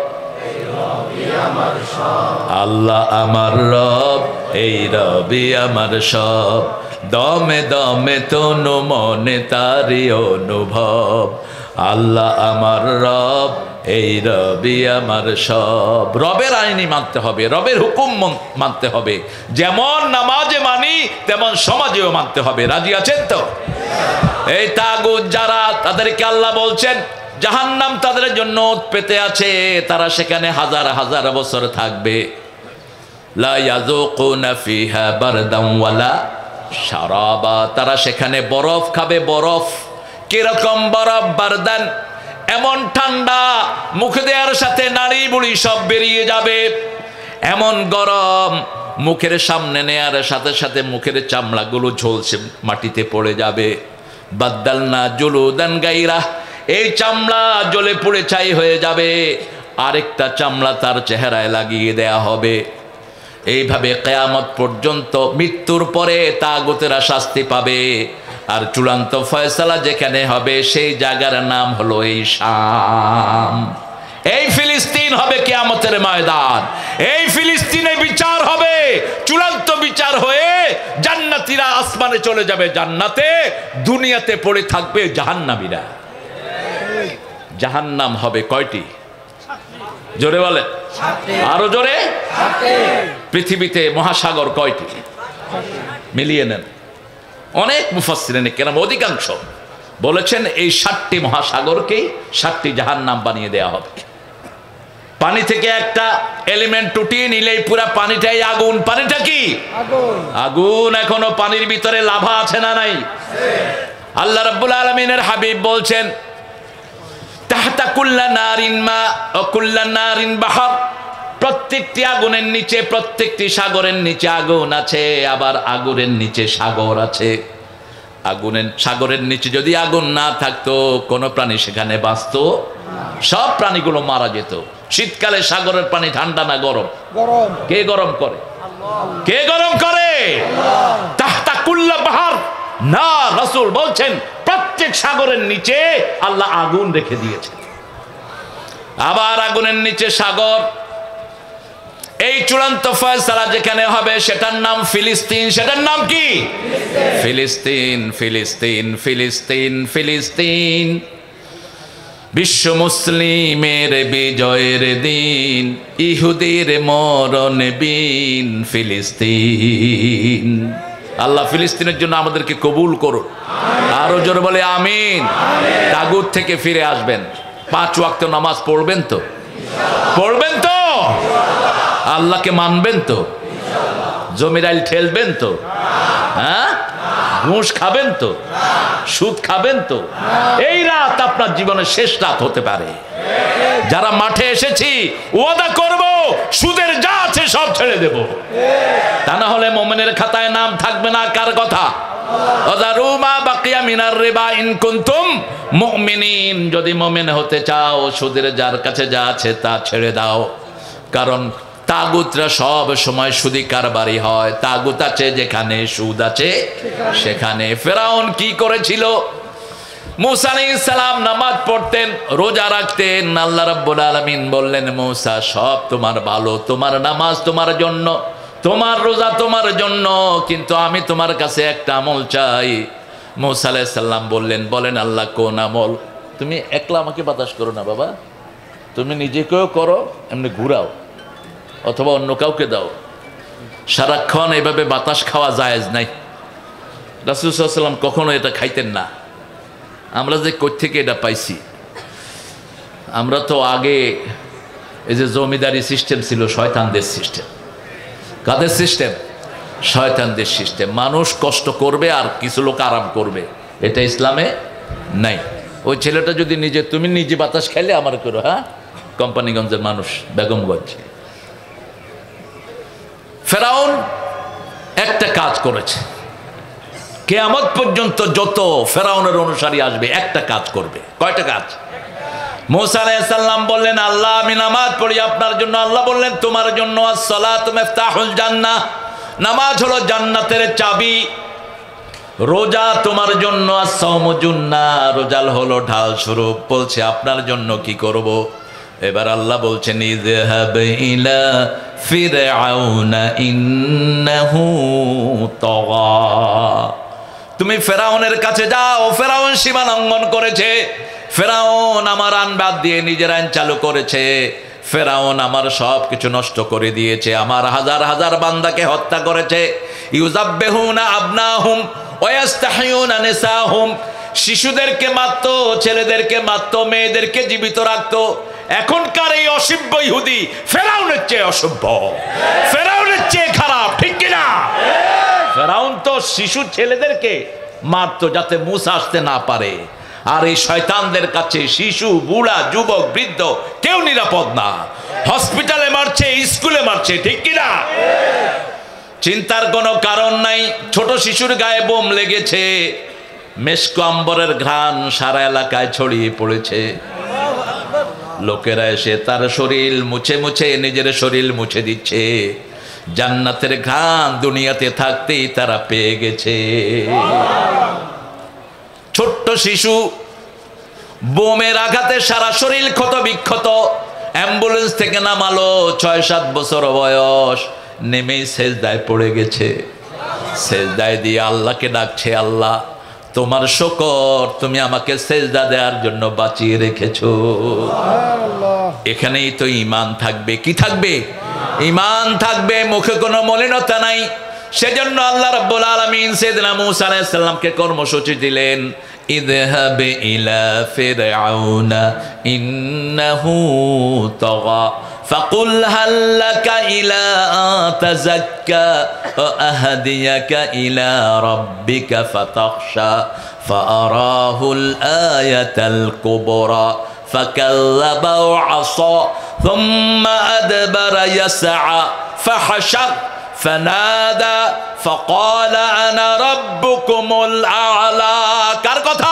আল্লাহ আমার রব, এই রবি আমার সব। দমে দমে তনু মনে তারি অনুভব। আল্লাহ আমার রব, এই রবি আমার সব। রবের আইনি মানতে হবে, রবের হুকুম মানতে হবে। যেমন নামাজে মানি তেমন সমাজেও মানতে হবে। রাজি আছেন তো? এই তাগুত যারা, তাদেরকে আল্লাহ বলছেন জাহান্নাম তাদের জন্য পেতে আছে, তারা সেখানে হাজার হাজার বছর থাকবে। লা ইয়াযুকুনা ফিহা বারদান ওয়ালা শারাবা, তারা সেখানে বরফ খাবে। বরফ কিরকম বরফ? বারদান, এমন ঠান্ডা মুখে দেওয়ার সাথে নাড়ি বুড়ি সব বেরিয়ে যাবে। এমন গরম, মুখের সামনে নেয়ার সাথে সাথে মুখের চামড়াগুলো ঝলসে মাটিতে পড়ে যাবে। বাদদালনা জুলুদান গায়রা, এই চামড়া জ্বলে পুড়ে ছাই হয়ে যাবে, আরেকটা চামড়া তার চেহারায় লাগিয়ে দেয়া হবে। এইভাবে কিয়ামত পর্যন্ত মৃত্যুর পরে তাগুতেরা শাস্তি পাবে। আর চূড়ান্ত ফয়সালা যেখানে হবে সেই জায়গার নাম হলো এই শাম। এই ফিলিস্তিন হবে কিয়ামতের ময়দান। এই ফিলিস্তিনে বিচার হবে, চূড়ান্ত বিচার হয়ে জান্নাতীরা আসমানে চলে যাবে জান্নাতে, দুনিয়াতে পড়ে থাকবে জাহান্নামীরা। জাহান্নাম হবে কয়টি? জোরে বলে, আরো জোরে। পৃথিবীতে মহাসাগর কয়টি? মিলিয়ে নেন। অনেক মুফাসসিরিন কেরাম, অধিকাংশ বলেছেন এই সাতটি মহাসাগরকেই সাতটি জাহান্নাম বানিয়ে দেয়া হবে। পানি থেকে একটা এলিমেন্ট টুটিয়ে নিলেই পুরা পানিটাই আগুন। পানিটা কি? আগুন। এখনো পানির ভিতরে লাভা আছে না নাই? আল্লাহ রাব্বুল আলামিনের হাবিব বলছেন তাহতা কুল্লা নারিন মা ও কুল্লা নারিন বাহর, প্রত্যেকটি আগুনের নিচে, প্রত্যেকটি সাগরের নিচে আগুন আছে, আবার আগুনের নিচে সাগর আছে। আগুনের সাগরের নিচে যদি আগুন না থাকতো কোন প্রাণী সেখানে বাঁচতো? সব প্রাণীগুলো মারা যেত। শীতকালে সাগরের পানি ঠান্ডা না গরম? গরম। কে গরম করে? আল্লাহ। কে গরম করে? আল্লাহ। তাহতা কুল্লা বাহর না, রাসূল বলছেন প্রত্যেক সাগরের নিচে আল্লাহ আগুন রেখে দিয়েছে। আবার আগুনের নিচে সাগর। এই চূড়ান্ত ফয়সালা যেখানে হবে সেটার নাম ফিলিস্তিন। সেটার নাম কি? ফিলিস্তিন, ফিলিস্তিন, ফিলিস্তিন, ফিলিস্তিন। বিশ্ব মুসলিমের বিজয়ের দিন, ইহুদির মরণ বিন ফিলিস্তিন। আল্লাহ ফিলিস্তিনের জন্য আমাদেরকে কবুল করুন। আরো জোরে বলে আমিন। তাগুত থেকে ফিরে আসবেন, পাঁচ ওয়াক্ত নামাজ পড়বেন তো? পড়বেন তো? আল্লাহকে মানবেন তো? জমিরাইল ঠেলবেন তো? হ্যাঁ, ঘুষ খাবেন তো? সুদ খাবেন তো? এই রাত আপনার জীবনের শেষ রাত হতে পারে। যারা মাঠে এসেছি ওয়াদা করব সুদের যা আছে সব ছেড়ে দেব, তা না হলে মুমিনের খাতায় নাম থাকবে না। কার কথা? ওয়াদারুমা বাকিয়া মিনার রিবা ইন কুনতুম মুমিনিন, যদি মুমিন হতে চাও সুদের যার কাছে যা আছে তা ছেড়ে দাও। কারণ তাগুতরা সব সময় সুদি কারবারি হয়। তাগুত আছে যেখানে সুদ আছে সেখানে। ফেরাউন কি করেছিল? মূসা আলাইহিস সালাম নামাজ পড়তেন, রোজা রাখতেন। আল্লাহ রাব্বুল আলামিন বললেন মূসা সব তোমার ভালো, তোমার নামাজ তোমার জন্য, তোমার রোজা তোমার জন্য, কিন্তু আমি তোমার কাছে একটা আমল চাই। মূসা আলাইহিস সালাম বললেন, বলেন আল্লাহ কোন আমল? তুমি একলা আমাকে বাতাস করো না বাবা, তুমি নিজেকেও করো, এমনি ঘুরাও অথবা অন্য কাউকে দাও। সারাক্ষণ এভাবে বাতাস খাওয়া জায়েজ নাই। রাসূল সাল্লাল্লাহু আলাইহি ওয়াসাল্লাম কখনো এটা খাইতেন না। আমরা যে কোথা থেকে এটা পাইছি? আমরা তো আগে এই যে জমিদারি সিস্টেম ছিল শয়তানদের সিস্টেম। কাদের সিস্টেম? শয়তানদের সিস্টেম। মানুষ কষ্ট করবে আর কিছু লোক আরাম করবে, এটা ইসলামে নাই। ওই ছেলেটা যদি নিজে, তুমি নিজে বাতাস খাইলে আমার করো, হ্যাঁ, কোম্পানিগঞ্জের মানুষ, বেগমগঞ্জ। ফেরাউন একটা কাজ করেছে, কিয়ামত পর্যন্ত যত ফেরাউনের অনুসারী আসবে একটা কাজ করবে। কয়টা কাজ? মুসা আলাইহিস সালাম বললেন, আল্লাহ আমি নামাজ পড়ি আপনার জন্য। আল্লাহ বললেন, তোমার জন্য আস-সালাতু মিফতাহুল জান্নাহ, নামাজ হলো জান্নাতের চাবি। রোজা তোমার জন্য আস-সাওমু জুন্নাহ, রোজা হলো ঢাল স্বরূপ। বলছে আপনার জন্য কি করব? এবার আল্লাহ বলছেন, ইযহাব ইলা ফিরআউনা ইন্নাহু তাগা, তুমি ফেরাউনের কাছে যাও। ফেরাউন সীমা লঙ্ঘন করেছে, ফেরাউন আমার আইন বাদ দিয়ে নিজের আইন চালু করেছে, ফেরাউন আমার সব কিছু নষ্ট করে দিয়েছে, আমার হাজার হাজার বান্দাকে হত্যা করেছে। ইউযাব্বিহুনা আবনাহুম ওয়া ইস্তাহিয়ুনা নিসাহুম, শিশুদেরকে মারতো, ছেলেদেরকে মারতো, মেয়েদেরকে জীবিত রাখতো। এখনকার এই অসভ্য ইহুদি ফেরাউনের চেয়ে অসভ্য, ফেরাউনের চেয়ে খারাপ, ঠিক কিনা? ফেরাউন তো শিশু ছেলেদেরকে মারতো যাতে মুসা আসতে না পারে। আর এই শয়তানদের কাছে শিশু, বুড়া, যুবক, বৃদ্ধ কেউ নিরাপদ না। হসপিটালে মারছে, স্কুলে মারছে, ঠিক কিনা? চিন্তার কোনো কারণ নাই। ছোট শিশুর গায়ে বোম লেগেছে, মেশকো আম্বরের ঘ্রাণ সারা এলাকায় ছড়িয়ে পড়েছে। লোকেরা এসে তার শরীর মুছে মুছে নিজের শরীর মুছে দিচ্ছে। জান্নাতের ঘ্রাণ দুনিয়াতে থাকতেই তারা পেয়ে গেছে। ছোট্ট শিশু, বোমের আঘাতে সারা শরীর ক্ষত বিক্ষত, অ্যাম্বুলেন্স থেকে নামালো, ছয় সাত বছর বয়স, নেমেই সেজদায় পড়ে গেছে। সেজদায় দিয়ে আল্লাহকে ডাকছে, আল্লাহ তোমার শুকর, তুমি আমাকে সেজদা দেওয়ার জন্য বাঁচিয়ে রেখেছো। এখানেই তো ঈমান থাকবে। কি থাকবে? ঈমান থাকবে, মুখে কোনো মলিনতা নাই। সেজন্য আল্লাহ রাব্বুল আলামিন সাইয়েদনা মূসা আলাইহিস সালামকে কর্মসূচি দিলেন, ইযহাব ইলা ফিরআউনা ইন্নাহু তাগা ফাকুল হাল লাকা ইলা আন তাযাক্কা ওয়া আহদিয়াকা ইলা রাব্বিকা ফাতাখশা ফাআরাহুল আয়াতাল কুবরা ফাকাল্লাবা ওয়া আসা থুম্মা আদবারা ইয়াসআ ফাহাশার فنادى فقال انا ربكم الاعلى। কার কথা?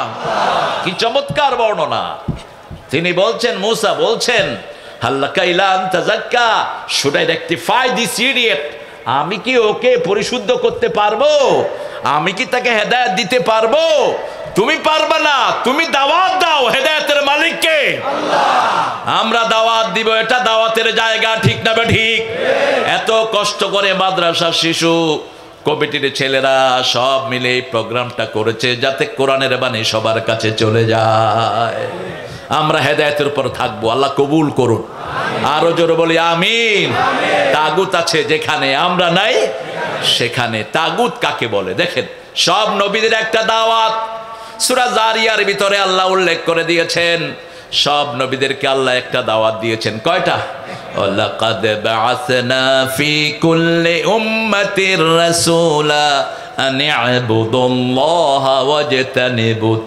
কি চমৎকার বর্ণনা। তিনি বলছেন, মুসা বলছেন, হাল্লাকা ইলা আন তাযাক্কা, should I rectify this idiot? আমি কি ওকে পরিশুদ্ধ করতে পারবো? আমি কি তাকে হেদায়েত দিতে পারবো? তুমি পারবে না। তুমি দাওয়াত দাও, হেদায়েতের মালিক কে? আল্লাহ। আমরা দাওয়াত দিব, এটা দাওয়াতের জায়গা, ঠিক না বে ঠিক? এত কষ্ট করে মাদ্রাসার শিশু কমিটির ছেলেরা সব মিলে এই প্রোগ্রামটা করেছে যাতে কোরআনের বাণী সবার কাছে চলে যায়। আমরা হেদায়েতের উপর থাকবো, আল্লাহ কবুল করুন। আরো জোরে বলি আমিন। তাগুত আছে যেখানে, আমরা নাই সেখানে। তাগুত কাকে বলে? দেখেন, সব নবীদের একটা দাওয়াত সূরা জারিয়ার ভিতরে আল্লাহ উল্লেখ করে দিয়েছেন। সব নবীদেরকে আল্লাহ একটা দাওয়াত দিয়েছেন। কয়টা? লাকাদ বাআসনা ফি কুল্লি উম্মাতির রাসূলা আন ইবুদুল্লাহা ওয়াজতানিবুত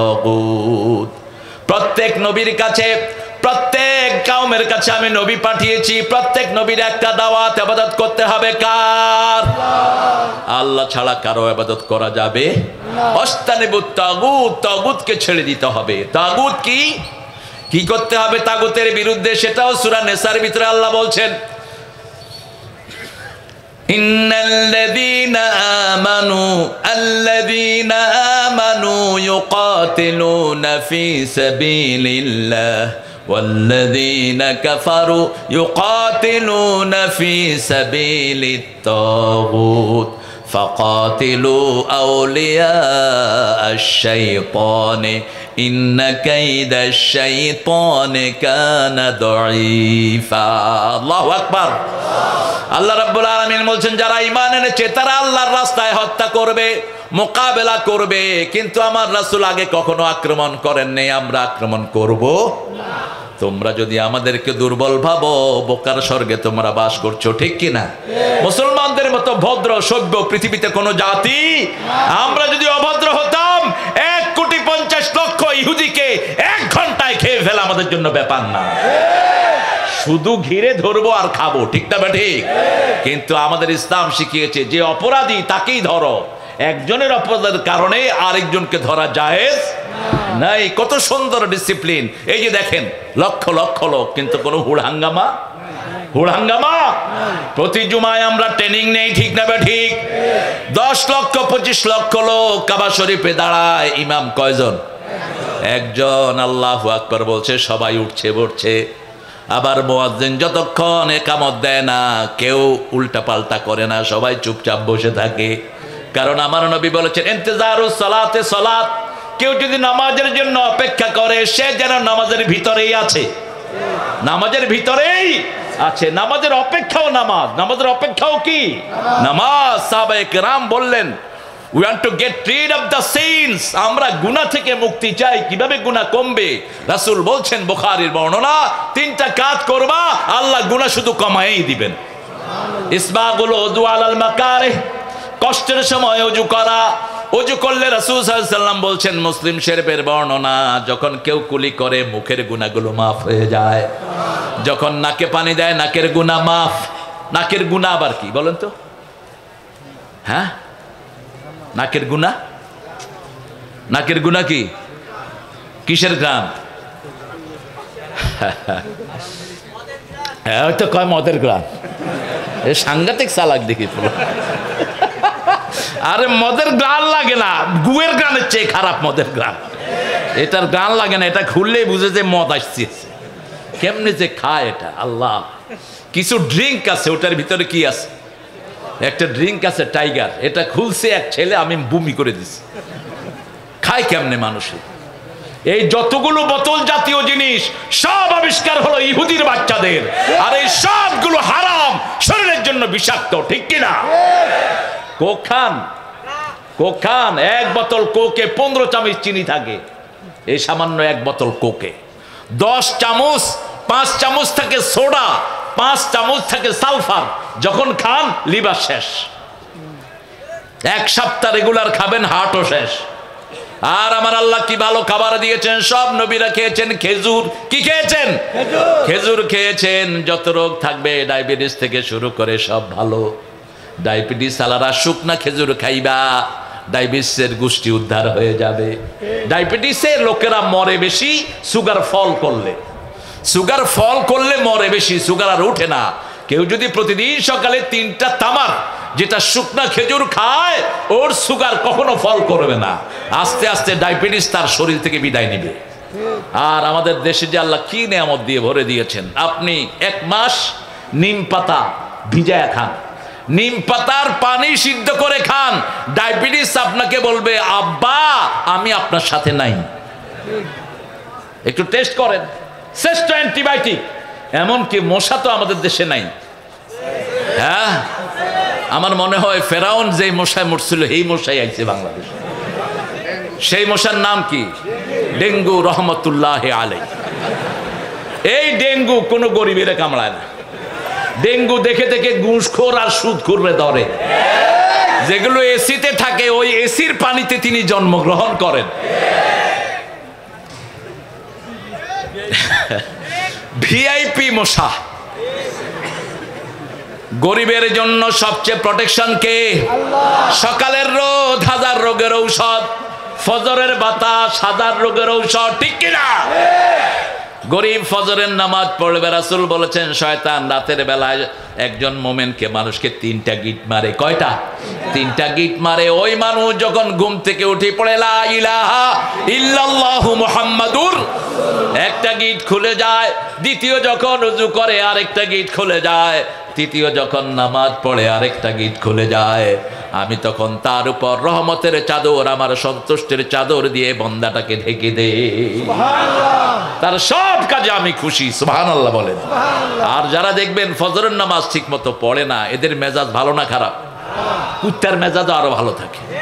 তাগুত। প্রত্যেক নবীর কাছে, প্রত্যেক কওমের কাছে আমি নবী পাঠিয়েছি। প্রত্যেক নবীর একটা দাওয়াত, ইবাদত করতে হবে কার? আল্লাহ ছাড়া কারো ইবাদত করা যাবে না। ওয়াজতানিবুত তাগুত, তাগুতকে ছেড়ে দিতে হবে। তাগুত কি কি করতে হবে? তাগুতের বিরুদ্ধে, সেটাও সূরা নিসার ভিতরে আল্লাহ বলছেন, ইন্নাল্লাযীনা আমানু আল্লাযীনা আমানু ইউকাতিলুনা ফি সাবিলিল্লাহ ওয়াল্লাযীনা কাফারু ইউকাতিলুনা ফি সাবিলিত তাগুত ফাকাতিলু আউলিয়া আশ-শাইতানি ইন্না কাইদাশ শাইতানি কানা দাঈফা। আল্লাহু আকবার। আল্লাহ রাব্বুল আলামিন বলছেন, যারা ঈমান এনেছে তারা আল্লাহর রাস্তায় হত্যা করবে, মোকাবেলা করবে, কিন্তু আমার রাসূল আগে কখনো আক্রমণ করেন নাই, আমরা আক্রমণ করব না। তোমরা যদি আমাদেরকে দুর্বল ভাবো, বোকার স্বর্গে তোমরা বাস করছো, ঠিক কিনা? মুসলমানদের মতো ভদ্র সভ্য পৃথিবীতে কোনো জাতি, আমরা যদি অভদ্র হতাম, এক কোটি পঞ্চাশ লক্ষ ইহুদিকে এক ঘন্টায় খেয়ে ফেলা আমাদের জন্য ব্যাপার না। শুধু ঘিরে ধরবো আর খাবো, ঠিক না ঠিক? কিন্তু আমাদের ইসলাম শিখিয়েছে যে অপরাধী তাকেই ধরো, একজনের অপরাধের কারণে আরেকজনকে ধরা জায়েজ নাই। কত সুন্দর ডিসিপ্লিন। এই যে দেখেন লক্ষ লক্ষ লোক, কিন্তু কোনো হুড়হাঙ্গামা হুড়হাঙ্গামা প্রতি জুমায় আমরা ট্রেনিং নেই, ঠিক না ঠিক? দশ লক্ষ পঁচিশ লক্ষ লোক কাবা শরীফে দাঁড়ায়, ইমাম কয়জন? একজন। আল্লাহু আকবার বলছে, সবাই উঠছে বসছে। আবার মুয়াজ্জিন যতক্ষণ একামত দেয় না, কেউ উল্টা পাল্টা করে না, সবাই চুপচাপ বসে থাকে। কারণ আমার নবী বলেছেন, ইন্তেজারুস সালাতে সালাত, কেউ যদি নামাজের জন্য অপেক্ষা করে, সে যেন নামাজের ভিতরেই আছে, নামাজের ভিতরেই আছে। নামাজের অপেক্ষাও নামাজ, নামাজের অপেক্ষাও কি নামাজ। সাহাবায়ে কেরাম বললেন, we want to get rid of the sins, আমরা গুনাহ থেকে মুক্তি চাই। কিভাবে গুনাহ কমবে? রাসূল বলছেন, বুখারীর বর্ণনা, তিনটা কাজ করবা, আল্লাহ গুনাহ শুধু কমায়েই দিবেন। ইসবাগুল উযু আলাল মাকারিহ, কষ্টের সময় ওযু করা। ওযু করলে রাসূল সাল্লাল্লাহু আলাইহি সাল্লাম বলছেন, মুসলিম শরীফের বর্ণনা, যখন কেউ কুলি করে মুখের গুনাহগুলো মাফ হয়ে যায়। যখন নাকে পানি দেয়, নাকের গুনাহ মাফ। নাকের গুনাহ আবার কি বলেন তো? হ্যাঁ, নাকের গুনাহ, নাকের গুনাহ কি? কিসের গ্রাম? হয়তো কয় মদের গ্রাম। এ সাংঘাতিক চালাক দেখি। আরে মদের গ্রান লাগে না, গুয়ের গ্রানের চেয়ে খারাপ মদের গ্রান। এটার গ্রান লাগে না, এটা খুললেই বুঝে যে মদ আসছে। কেমনে যে খায় এটা, আল্লাহ। কিছু ড্রিঙ্ক আছে, ওটার ভিতরে কি আছে? একটা ড্রিঙ্ক আছে টাইগার, এটা খুলছে এক ছেলে, আমি বমি করে দিছি। খায় কেমনে মানুষে? এই যতগুলো বোতল জাতীয় জিনিস সব আবিষ্কার হলো ইহুদির বাচ্চাদের, আর এই সবগুলো হারাম, শরীরের জন্য বিষাক্ত, ঠিক কিনা? কোক খান, কোক খান, এক বোতল কোকে পনেরো চামচ চিনি থাকে। এই সামান্য এক বোতল কোকে দশ চামচ, পাঁচ চামচ থাকে সোডা, পাঁচ চামচ থাকে সালফার। যখন খান লিভার শেষ। এক সপ্তাহ রেগুলার খাবেন, হার্টও শেষ। আর আমার আল্লাহ কি ভালো খাবার দিয়েছেন, সব নবীরা খেয়েছেন খেজুর। কি খেয়েছেন? খেজুর খেয়েছেন। যত রোগ থাকবে ডায়াবেটিস থেকে শুরু করে সব ভালো। ডায়াবেটিস আলারা শুকনা খেজুর খাইবা, ডায়াবেটিসের গোষ্ঠী উদ্ধার হয়ে যাবে। ডায়াবেটিসে লোকেরা মরে বেশি সুগার ফল করলে, সুগার ফল করলে মরে বেশি, সুগার আর উঠে না। কেউ যদি প্রতিদিন সকালে তিনটা তামাক যেটা শুকনা খেজুর খায়, ওর সুগার কখনো ফল করবে না। আস্তে আস্তে ডায়াবেটিস তার শরীর থেকে বিদায় নিবে। আর আমাদের দেশে যে আল্লাহ কি নেয়ামত দিয়ে ভরে দিয়েছেন। আপনি এক মাস নিম পাতা ভিজায়া খান, নিম পাতার পানি সিদ্ধ করে খান, ডায়াবেটিস আপনাকে বলবে, আব্বা আমি আপনার সাথে নাই। একটু টেস্ট করেন, শ্রেষ্ঠ অ্যান্টিবায়োটিক। এমনকি মশা তো আমাদের দেশে নাই। হ্যাঁ, আমার মনে হয় ফেরাউন যে মশায় মরছিল, এই মশাই আইছে বাংলাদেশে। সেই মশার নাম কি? ডেঙ্গু, রহমতুল্লাহ আলাই। এই ডেঙ্গু কোনো গরিবের কামড়ায় না। ডেঙ্গু দেখে দেখে ঘুষখোর আর সুদখোররে ধরে। যেগুলো এসিতে থাকে, ওই এসির পানিতে তিনি জন্মগ্রহণ করেন। ভিআইপি মশা। গরিবের জন্য সবচেয়ে প্রোটেকশন কে? সকালের রোদ হাজার রোগের ঔষধ, ফজরের বাতাস হাজার রোগের ঔষধ, ঠিক কিনা? গরিব ফজরের নামাজ পড়বে। রাসূল বলেছেন, শয়তান রাতের বেলায় একজন মোমেনকে, মানুষকে তিনটা গিট মারে। কয়টা? তিনটা গিট মারে। ওই মানুষ যখন ঘুম থেকে উঠে পড়ে, লা ইলাহা ইল্লাল্লাহু মুহাম্মাদুর, একটা গিট খুলে যায়। দ্বিতীয় যখন ওযু করে আরেকটা গিট খুলে যায়। তৃতীয় যখন নামাজ পড়ে আরেকটা গিট খুলে যায়। আমি তখন তার উপর রহমতের চাদর, আমার সন্তুষ্টির চাদর দিয়ে বন্দাটাকে ঢেকে দেই। তার সব কাজে আমি খুশি। সুবহানাল্লাহ বলেন। আর যারা দেখবেন ফজরের নামাজ ঠিক মতো পড়ে না, এদের মেজাজ ভালো না খারাপ? কুত্তার মেজাজ আরো ভালো থাকে।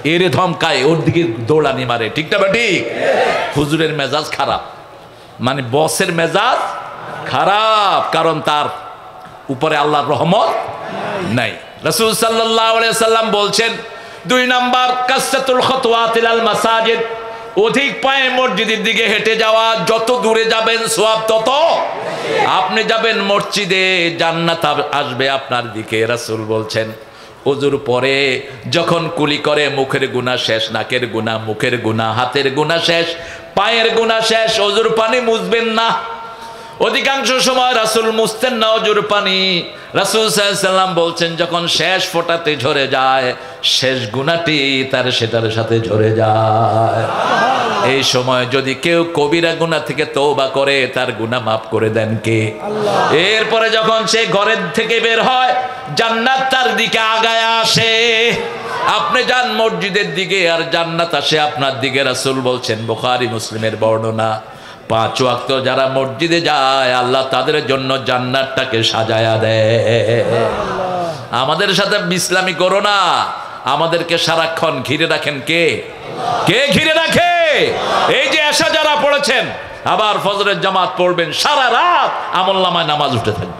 এরে ধমকায়, ওর দিকে দৌড়ানি মারে, ঠিক না ঠিক? হুজুরের মেজাজ খারাপ, মানে বসের মেজাজ খারাপ, কারণ তার উপরে আল্লাহর রহমত নাই। রাসূল সাল্লাল্লাহু আলাইহি সাল্লাম বলছেন, দুই নাম্বার কাসরাতুল খুতওয়াত ইলাল মাসাজিদ, অধিক পায়ে মসজিদের দিকে হেঁটে যাওয়া। যত দূরে যাবেন সওয়াব তত। আপনি যাবেন মসজিদে, জান্নাত আসবে আপনার দিকে। রাসূল বলছেন, ওযুর পরে যখন কুলি করে মুখের গুনাহ শেষ, নাকের গুনাহ, মুখের গুনাহ, হাতের গুনাহ শেষ, পায়ের গুনাহ শেষ, ওযুর পানি মুছবেন না। অধিকাংশ সময় রাসূল মুছতেন না ওযুর পানি। রাসূল সাল্লাল্লাহু আলাইহি সাল্লাম বলছেন, যখন শেষ ফোঁটাতে ঝরে যায়, শেষ গুনাহটি তার সেটার সাথে ঝরে যায়। এই সময় যদি কেউ কবিরা গুনাহ থেকে তওবা করে, তার গুনাহ মাফ করে দেন কে? আল্লাহ। এরপরে যখন সে ঘরের থেকে বের হয়, জান্নাত তার দিকে আগায় আসে। আপনি যান মসজিদের দিকে আর জান্নাত আসে আপনার দিকে। রাসূল বলছেন, বুখারী মুসলিমের বর্ণনা, পাঁচ ওয়াক্ত যারা মসজিদে যায়, আল্লাহ তাদের জন্য জান্নাতটাকে সাজায়া দেয়। আমাদের সাথে বিসলামি করো না, আমাদেরকে সারাক্ষণ ঘিরে রাখেন কে? কে ঘিরে রাখে? এই যে এশা যারা পড়েছেন, আবার ফজরের জামাত পড়বেন, সারা রাত আমলনামায় নামাজ উঠে থাকবে।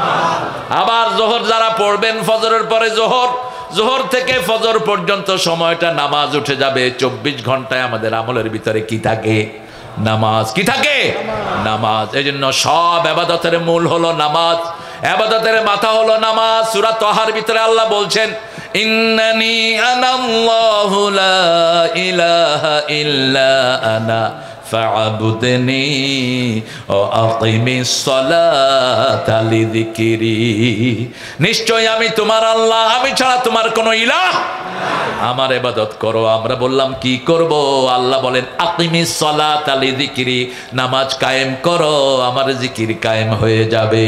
আবার জোহর যারা পড়বেন, ফজরের পরে জোহর, জোহর থেকে ফজর পর্যন্ত সময়টা নামাজ উঠে যাবে। চব্বিশ ঘন্টায় আমাদের আমলের ভিতরে কি থাকে? নামাজ। কি থাকে? নামাজ। এই জন্য সব ইবাদতের মূল হলো নামাজ, ইবাদতের মাথা হলো নামাজ। সূরা তাহার ভিতরে আল্লাহ বলছেন, ইন্নানি আনাল্লাহু লা ইলাহা ইল্লা আনা ফা'বুদনি ওয়া আকিমিস সালাতা লিযিকরি। নিশ্চয় আমি তোমার আল্লাহ, আমি ছাড়া তোমার কোনো ইলাহ, আমার ইবাদত করো। আমরা বললাম কি করব? আল্লাহ বলেন, আকিমিস সালাতা লিযিকরি, নামাজ কায়েম করো, আমার জিকির কায়েম হয়ে যাবে।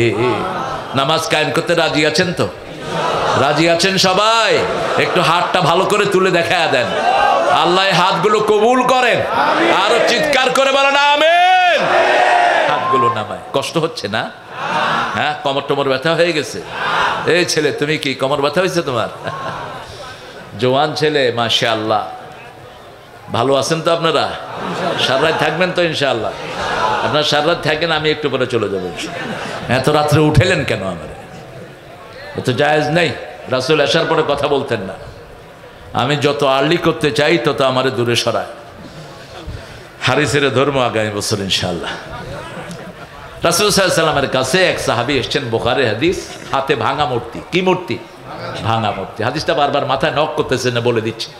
নামাজ কায়েম করতে রাজি আছেন তো? রাজি আছেন সবাই? একটু হাতটা ভালো করে তুলে দেখায়া দেন। আল্লাহ হাতগুলো কবুল করেন। আর চিৎকার করে বলেন আমিন। হাতগুলো নামায়। কষ্ট হচ্ছে না? হ্যাঁ, কোমর টোমর ব্যথা হয়ে গেছে? এই ছেলে, তুমি কি কোমর ব্যথা হয়েছে তোমার? জওয়ান ছেলে, মাশাআল্লাহ। ভালো আছেন তো আপনারা? সারা রাত থাকবেন তো ইনশাআল্লাহ? আপনারা সারা রাত থাকেন, আমি একটু পরে চলে যাবো। এত রাত্রে উঠেলেন কেন? আমার তো জায়েজ নেই। রাসূল আসার পরে কথা বলতেন না। আমি যত আর্লি করতে চাই তত আমার দূরে সরায়। হারিসের ধর্ম আগামী বছর ইনশাআল্লাহ। রাসূল সাল্লাল্লাহু আলাইহি ওয়াসাল্লামের কাছে এক সাহাবী এসেছেন, বুখারীর হাদিস, হাতে ভাঙা মূর্তি। কি মূর্তি? ভাঙা মূর্তি। হাদিসটা বারবার মাথায় নক করতেছে না, বলে দিচ্ছি।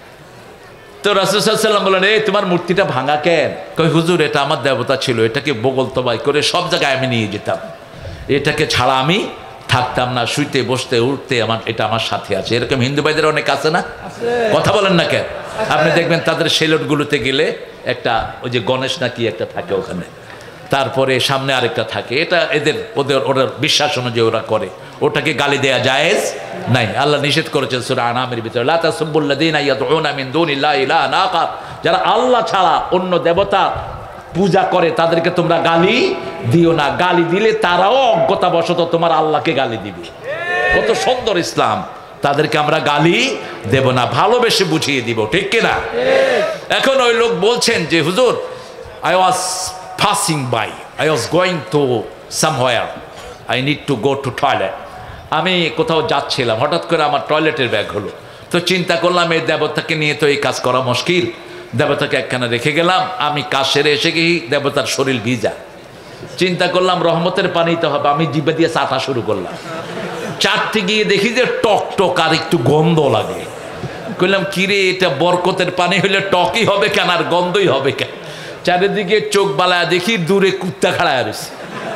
তো রাসূল সাল্লাল্লাহু আলাইহি ওয়াসাল্লাম বলেন, এই তোমার মূর্তিটা ভাঙা কেন? কই হুজুর, এটা আমার দেবতা ছিল, এটাকে বগল তবাই করে সব জায়গায় আমি নিয়ে যেতাম, এটাকে ছাড়া আমি থাকতাম না, শুইতে বসতে উঠতে আমার এটা আমার সাথে আছে। এরকম হিন্দু ভাইদের অনেক আছে না? কথা বলেন না কেন? আপনি দেখবেন তাদের সেলটগুলোতে গেলে একটা ওই যে গণেশ নাকি একটা থাকে ওখানে, তারপরে সামনে আরেকটা থাকে। এটা এদের ওদের ওদের বিশ্বাস অনুযায়ী ওরা করে। ওটাকে গালি দেয়া জায়েজ নাই। আল্লাহ নিষেধ করেছেন সূরা আনামের ভিতরে, লা তাসুবুল্লাযীনা ইয়াদউনা মিন দুনিল্লাহি ইলাহান আখার, যারা আল্লাহ ছাড়া অন্য দেবতা পূজা করে তাদেরকে তোমরা গালি দিও না। গালি দিলে তারাও অজ্ঞতাবশত তোমার আল্লাহকে গালি দিবে। কত সুন্দর ইসলাম! তাদেরকে আমরা গালি দেব না, ভালোবেসে বুঝিয়ে দিব, ঠিক কিনা? এখন ওই লোক বলছেন যে হুজুর, I was passing by, I was going to somewhere, I need to go to toilet. আমি কোথাও যাচ্ছিলাম, হঠাৎ করে আমার টয়লেটের ব্যাগ হলো। তো চিন্তা করলাম এই দেবতাকে নিয়ে তো এই কাজ করা মুশকিল, দেবতাকে একখানা রেখে গেলাম। আমি কাজ সেরে এসে গিয়ে দেবতার শরীর ভিজা। চিন্তা করলাম রহমতের পানি তো হবে, আমি জিভে দিয়ে চাটা শুরু করলাম। চাটতে গিয়ে দেখি যে টক টক আর একটু গন্ধ লাগে। কইলাম কিরে, এটা বরকতের পানি হইলে টকই হবে কেন আর গন্ধই হবে কেন? চারিদিকে চোখ বালায় দেখি দূরে কুত্তা খাড়ায় রয়েছে।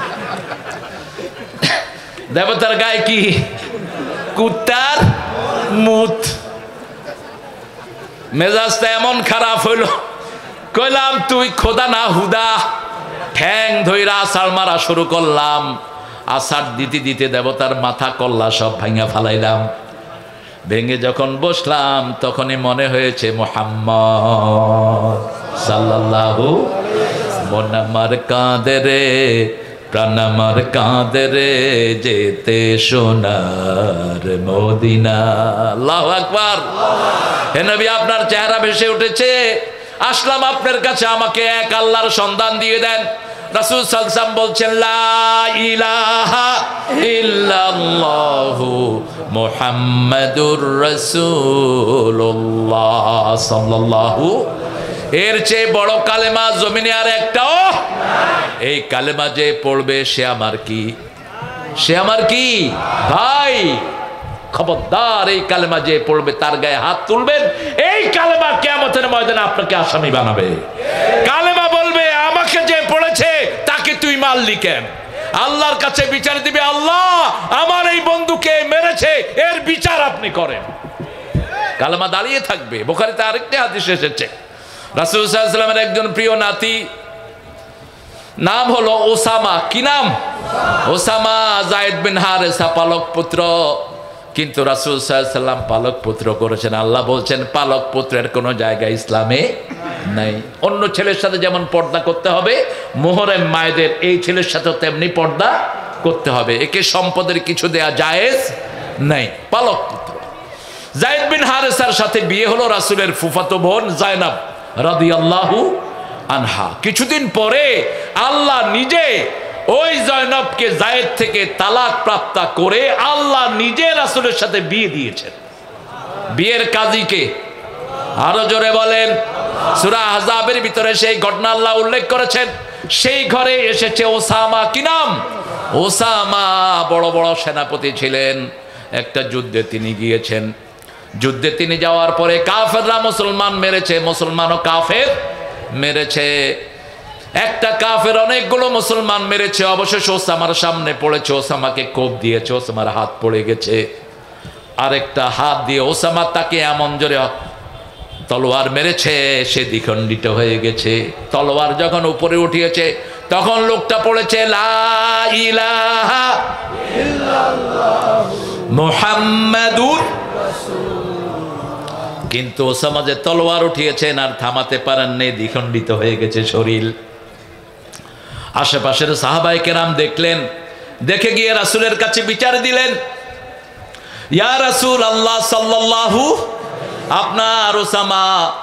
দেবতার গায়ে কি? কুত্তার মুত। মেজাজটা এমন খারাপ হইল, কইলাম তুই খোদা না হুদা। ঠ্যাং ধইরা আষাঢ় মারা শুরু করলাম। আষাঢ় দিতে দিতে দেবতার মাথা কল্লা সব ভাঙা ফালাইলাম। ভেঙে যখন বসলাম তখনই মনে হয়েছে মুহাম্মদ সাল্লাল্লাহু, মন আমার কাঁদে রে প্রাণ আমার কাঁদে রে যেতে সোনার মদিনা। আল্লাহু আকবার। হে নবী, আপনার চেহারা ভেসে উঠেছে, আসলাম আপনার কাছে, আমাকে এক আল্লাহর সন্ধান দিয়ে দেন। রাসূল সাল্লাল্লাহু আলাইহি ওয়াসাল্লাম বলছেন, লা ইলাহা ইল্লাল্লাহু মুহাম্মাদুর রাসূলুল্লাহ সাল্লাল্লাহু। এর চেয়ে বড় কালেমা জমিনে আর একটাও। এই কালেমা যে পড়বে সে আমার কি, সে আমার কি ভাই। খবরদার, এই কালেমা যে পড়বে তার গায়ে হাত তুলবেন, এই কালেমা কিয়ামতের ময়দানে আপনাকে আসামি বানাবে। কালেমা বলবে, আমাকে যে পড়েছে তাকে তুই মারলি কেন? আল্লাহর কাছে বিচার দিবে, আল্লাহ আমার এই বন্ধুকে মেরেছে, এর বিচার আপনি করেন। কালেমা দাঁড়িয়ে থাকবে। বুখারীতে আরেকটি হাদিস এসেছে, রাসূল সাল্লাল্লাহু আলাইহি ওয়াসাল্লামের একজন প্রিয় নাতি, নাম হলো ওসামা। কি নাম? ওসামা যায়েদ বিন হারেসা, পালক পুত্র। কিন্তু রাসূল সাল্লাল্লাহু আলাইহি ওয়াসাল্লাম পালক পুত্র করেছেন। আল্লাহ বলছেন, পালক পুত্রের কোনো জায়গা ইসলামে নাই। অন্য ছেলের সাথে যেমন পর্দা করতে হবে, মুহররম মায়েদের এই ছেলের সাথে তেমনি পর্দা করতে হবে। একে সম্পদের কিছু দেয়া জায়েজ নাই। পালক পুত্র যায়েদ বিন হারেসার সাথে বিয়ে হলো রাসূলের ফুফাতো বোন যায়নাব রাদিয়াল্লাহু আনহা। কিছুদিন পরে আল্লাহ নিজে ওই জয়নবকে জায়েদ থেকে তালাক প্রাপ্ত করে আল্লাহ নিজে রাসূলের সাথে বিয়ে দিয়েছেন। বিয়ের কাজীকে আরো জোরে বলেন। সূরা আহজাবের ভিতরে সেই ঘটনা আল্লাহ উল্লেখ করেছেন। সেই ঘরে এসেছে ওসামা। কি নাম? ওসামা বড় বড় সেনাপতি ছিলেন। একটা যুদ্ধে তিনি গিয়েছেন। যুদ্ধে তিনি যাওয়ার পরে কাফেররা মুসলমান মেরেছে, মুসলমানও কাফের মেরেছে। একটা কাফের অনেকগুলো মুসলমান মেরেছে। অবশেষে ওসামার সামনে পড়েছে, ওসামাকে কোপ দিয়েছে, ওসামার হাত পড়ে গেছে। আরেকটা হাত দিয়ে ওসামা তাকে এমন জোরে তলোয়ার মেরেছে, সে দ্বিখণ্ডিত হয়ে গেছে। তলোয়ার যখন উপরে উঠিয়েছে তখন লোকটা পড়েছে, লা ইলাহা ইল্লাল্লাহু মুহাম্মাদুর রাসূলুল্লাহ। কিন্তু ওসামা যে তলোয়ার উঠিয়েছেন আর থামাতে পারেন নেই, দ্বিখণ্ডিত হয়ে গেছে শরীর। আশেপাশের সাহাবায়ে কেরাম দেখলেন, দেখে গিয়ে রাসূলের কাছে বিচার দিলেন, ইয়া রাসূল আল্লাহ সাল্লাল্লাহু, আপনার ওসামা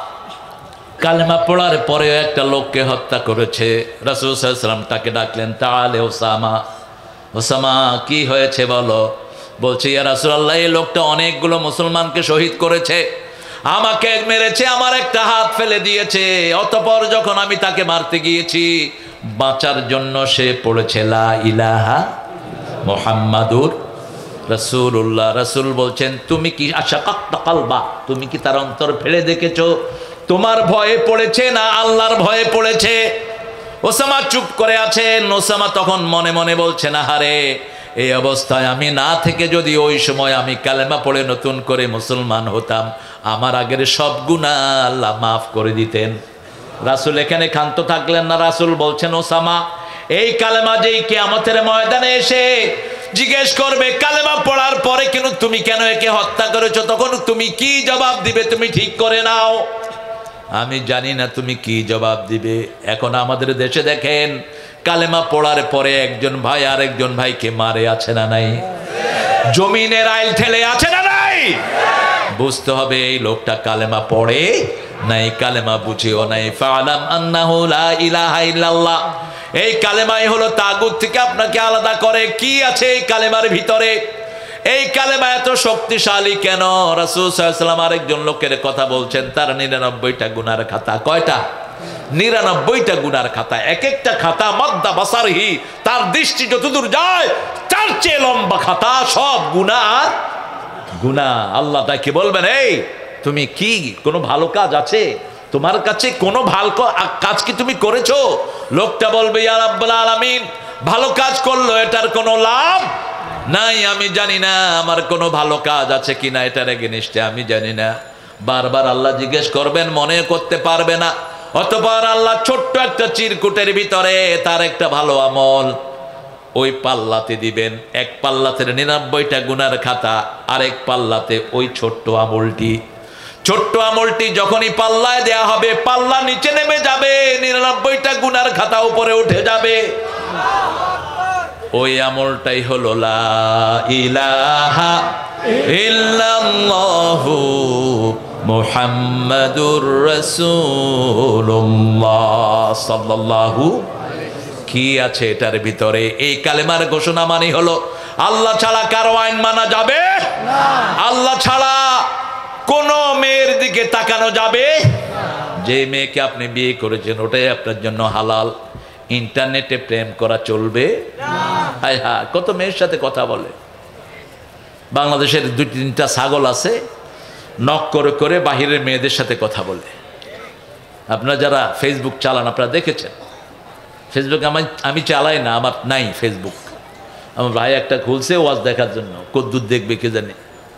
কালেমা পড়ার পরে একটা লোককে হত্যা করেছে। রাসূল সাল্লাল্লাহু আলাইহি ওয়াসাল্লাম তাকে ডাকলেন, তাআলে ওসামা, ওসামা কি হয়েছে বলো। বলছে, ইয়া রাসূলুল্লাহ, এই লোকটা অনেকগুলো মুসলমানকে শহীদ করেছে, আমাকে মেরেছে, আমার একটা হাত ফেলে দিয়েছে। অতঃপর যখন আমি তাকে মারতে গিয়েছি, বাঁচার জন্য সে পড়েছে লা ইলাহা মুহাম্মাদুর রাসূলুল্লাহ। রাসূল বলছেন, তুমি কি আশাকাক্তা কালবা, তুমি কি তার অন্তর ফেলে দেখেছো? তোমার ভয়ে পড়েছে না আল্লাহর ভয়ে পড়েছে? ওসামা চুপ করে আছেন। ওসামা তখন মনে মনে বলছে, না হারে, এই অবস্থায় আমি না থেকে যদি ওই সময় আমি কালেমা পড়ে নতুন করে মুসলমান হতাম, আমার আগের সব গুনাহ আল্লাহ মাফ করে দিতেন। রাসূল এখানে ক্ষান্ত থাকলেন না। রাসূল বলছেন, ওসামা, এই কালেমা যেই কিয়ামতের ময়দানে এসে জিজ্ঞেস করবে কালেমা পড়ার পরে কেন তুমি কেন একে হত্যা করেছো, তখন তুমি কি জবাব দিবে? তুমি ঠিক করে নাও। আমি জানি না তুমি কি জবাব দিবে। এখন আমাদের দেশে দেখেন, কালেমা পড়ার পরে একজন ভাই আরেকজন ভাইকে মারে, আছে না নাই? জমিনের আইল ঠেলে, আছে না নাই? বুঝতে হবে এই লোকটা কালেমা পড়ে নাই, কালেমা বুঝেও নাই। ফাআলাম আন্নাহু লা ইলাহা ইল্লাল্লাহ, এই কালেমাই হলো তাগুত থেকে আপনাকে আলাদা করে। কি আছে এই কালেমার ভিতরে? এই কালেমা এত শক্তিশালী কেন? রাসূল সাল্লাল্লাহু আলাইহি ওয়াসাল্লাম আরেকজন লোকের কথা বলছেন, তার নিরানব্বইটা গুনার খাতা। কয়টা? নিরানব্বইটা গুনার খাতা। এক একটা খাতা মাদ্দা বাসারহি, তার দৃষ্টি যতদূর যায় তার চেয়ে লম্বা খাতা, সব গুনাহ আর গুনাহ। আল্লাহ তাকে বলবেন, এই তুমি কি কোনো ভালো কাজ আছে তোমার কাছে? কোনো ভালো কাজ কি তুমি করেছো? লোকটা বলবে, ইয়া রাব্বুল আলামিন, ভালো কাজ করলো, এটার কোনো লাভ নাই, আমি জানি না আমার কোনো ভালো কাজ আছে কিনা, এটার এগেইনস্টে আমি জানি না। বারবার আল্লাহ জিজ্ঞেস করবেন, মনে করতে পারবে না। অতঃপর আল্লাহ ছোট্ট একটা চিরকুটের ভিতরে তার একটা ভালো আমল ওই পাল্লাতে দিবেন। এক পাল্লাতে নিরানব্বইটা গুনার খাতা, আরেক পাল্লাতে ওই ছোট্ট আমলটি। ছোট্ট আমলটি যখনই পাল্লায় দেয়া হবে, পাল্লা নিচে নেমে যাবে, নিরানব্বইটা গুনার খাতা উপরে উঠে যাবে। ওই আমলটাই হলো লা ইলাহা ইল্লাল্লাহু মুহাম্মাদুর রাসূলুল্লাহ সাল্লাল্লাহু। কি আছে এটার ভিতরে? এই কালেমার ঘোষণা মানে হলো আল্লাহ ছাড়া কারো আইন মানা যাবে না, আল্লাহ ছাড়া কোন মেয়ের দিকে তাকানো যাবে, যে মেয়েকে আপনি বিয়ে করেছেন ওটাই আপনার জন্য হালাল। ইন্টারনেটে প্রেম করা চলবে না। হায় হায়, কত মেয়ের সাথে কথা বলে। বাংলাদেশের দুই তিনটা ছাগল আছে, নক করে করে বাহিরের মেয়েদের সাথে কথা বলে। আপনারা যারা ফেসবুক চালান আপনারা দেখেছেন। ফেসবুক আমি আমি চালাই না, আমার নাই ফেসবুক। আমার ভাই একটা খুলছে ওয়াজ দেখার জন্য, কদ্দুর দেখবে কে জানে।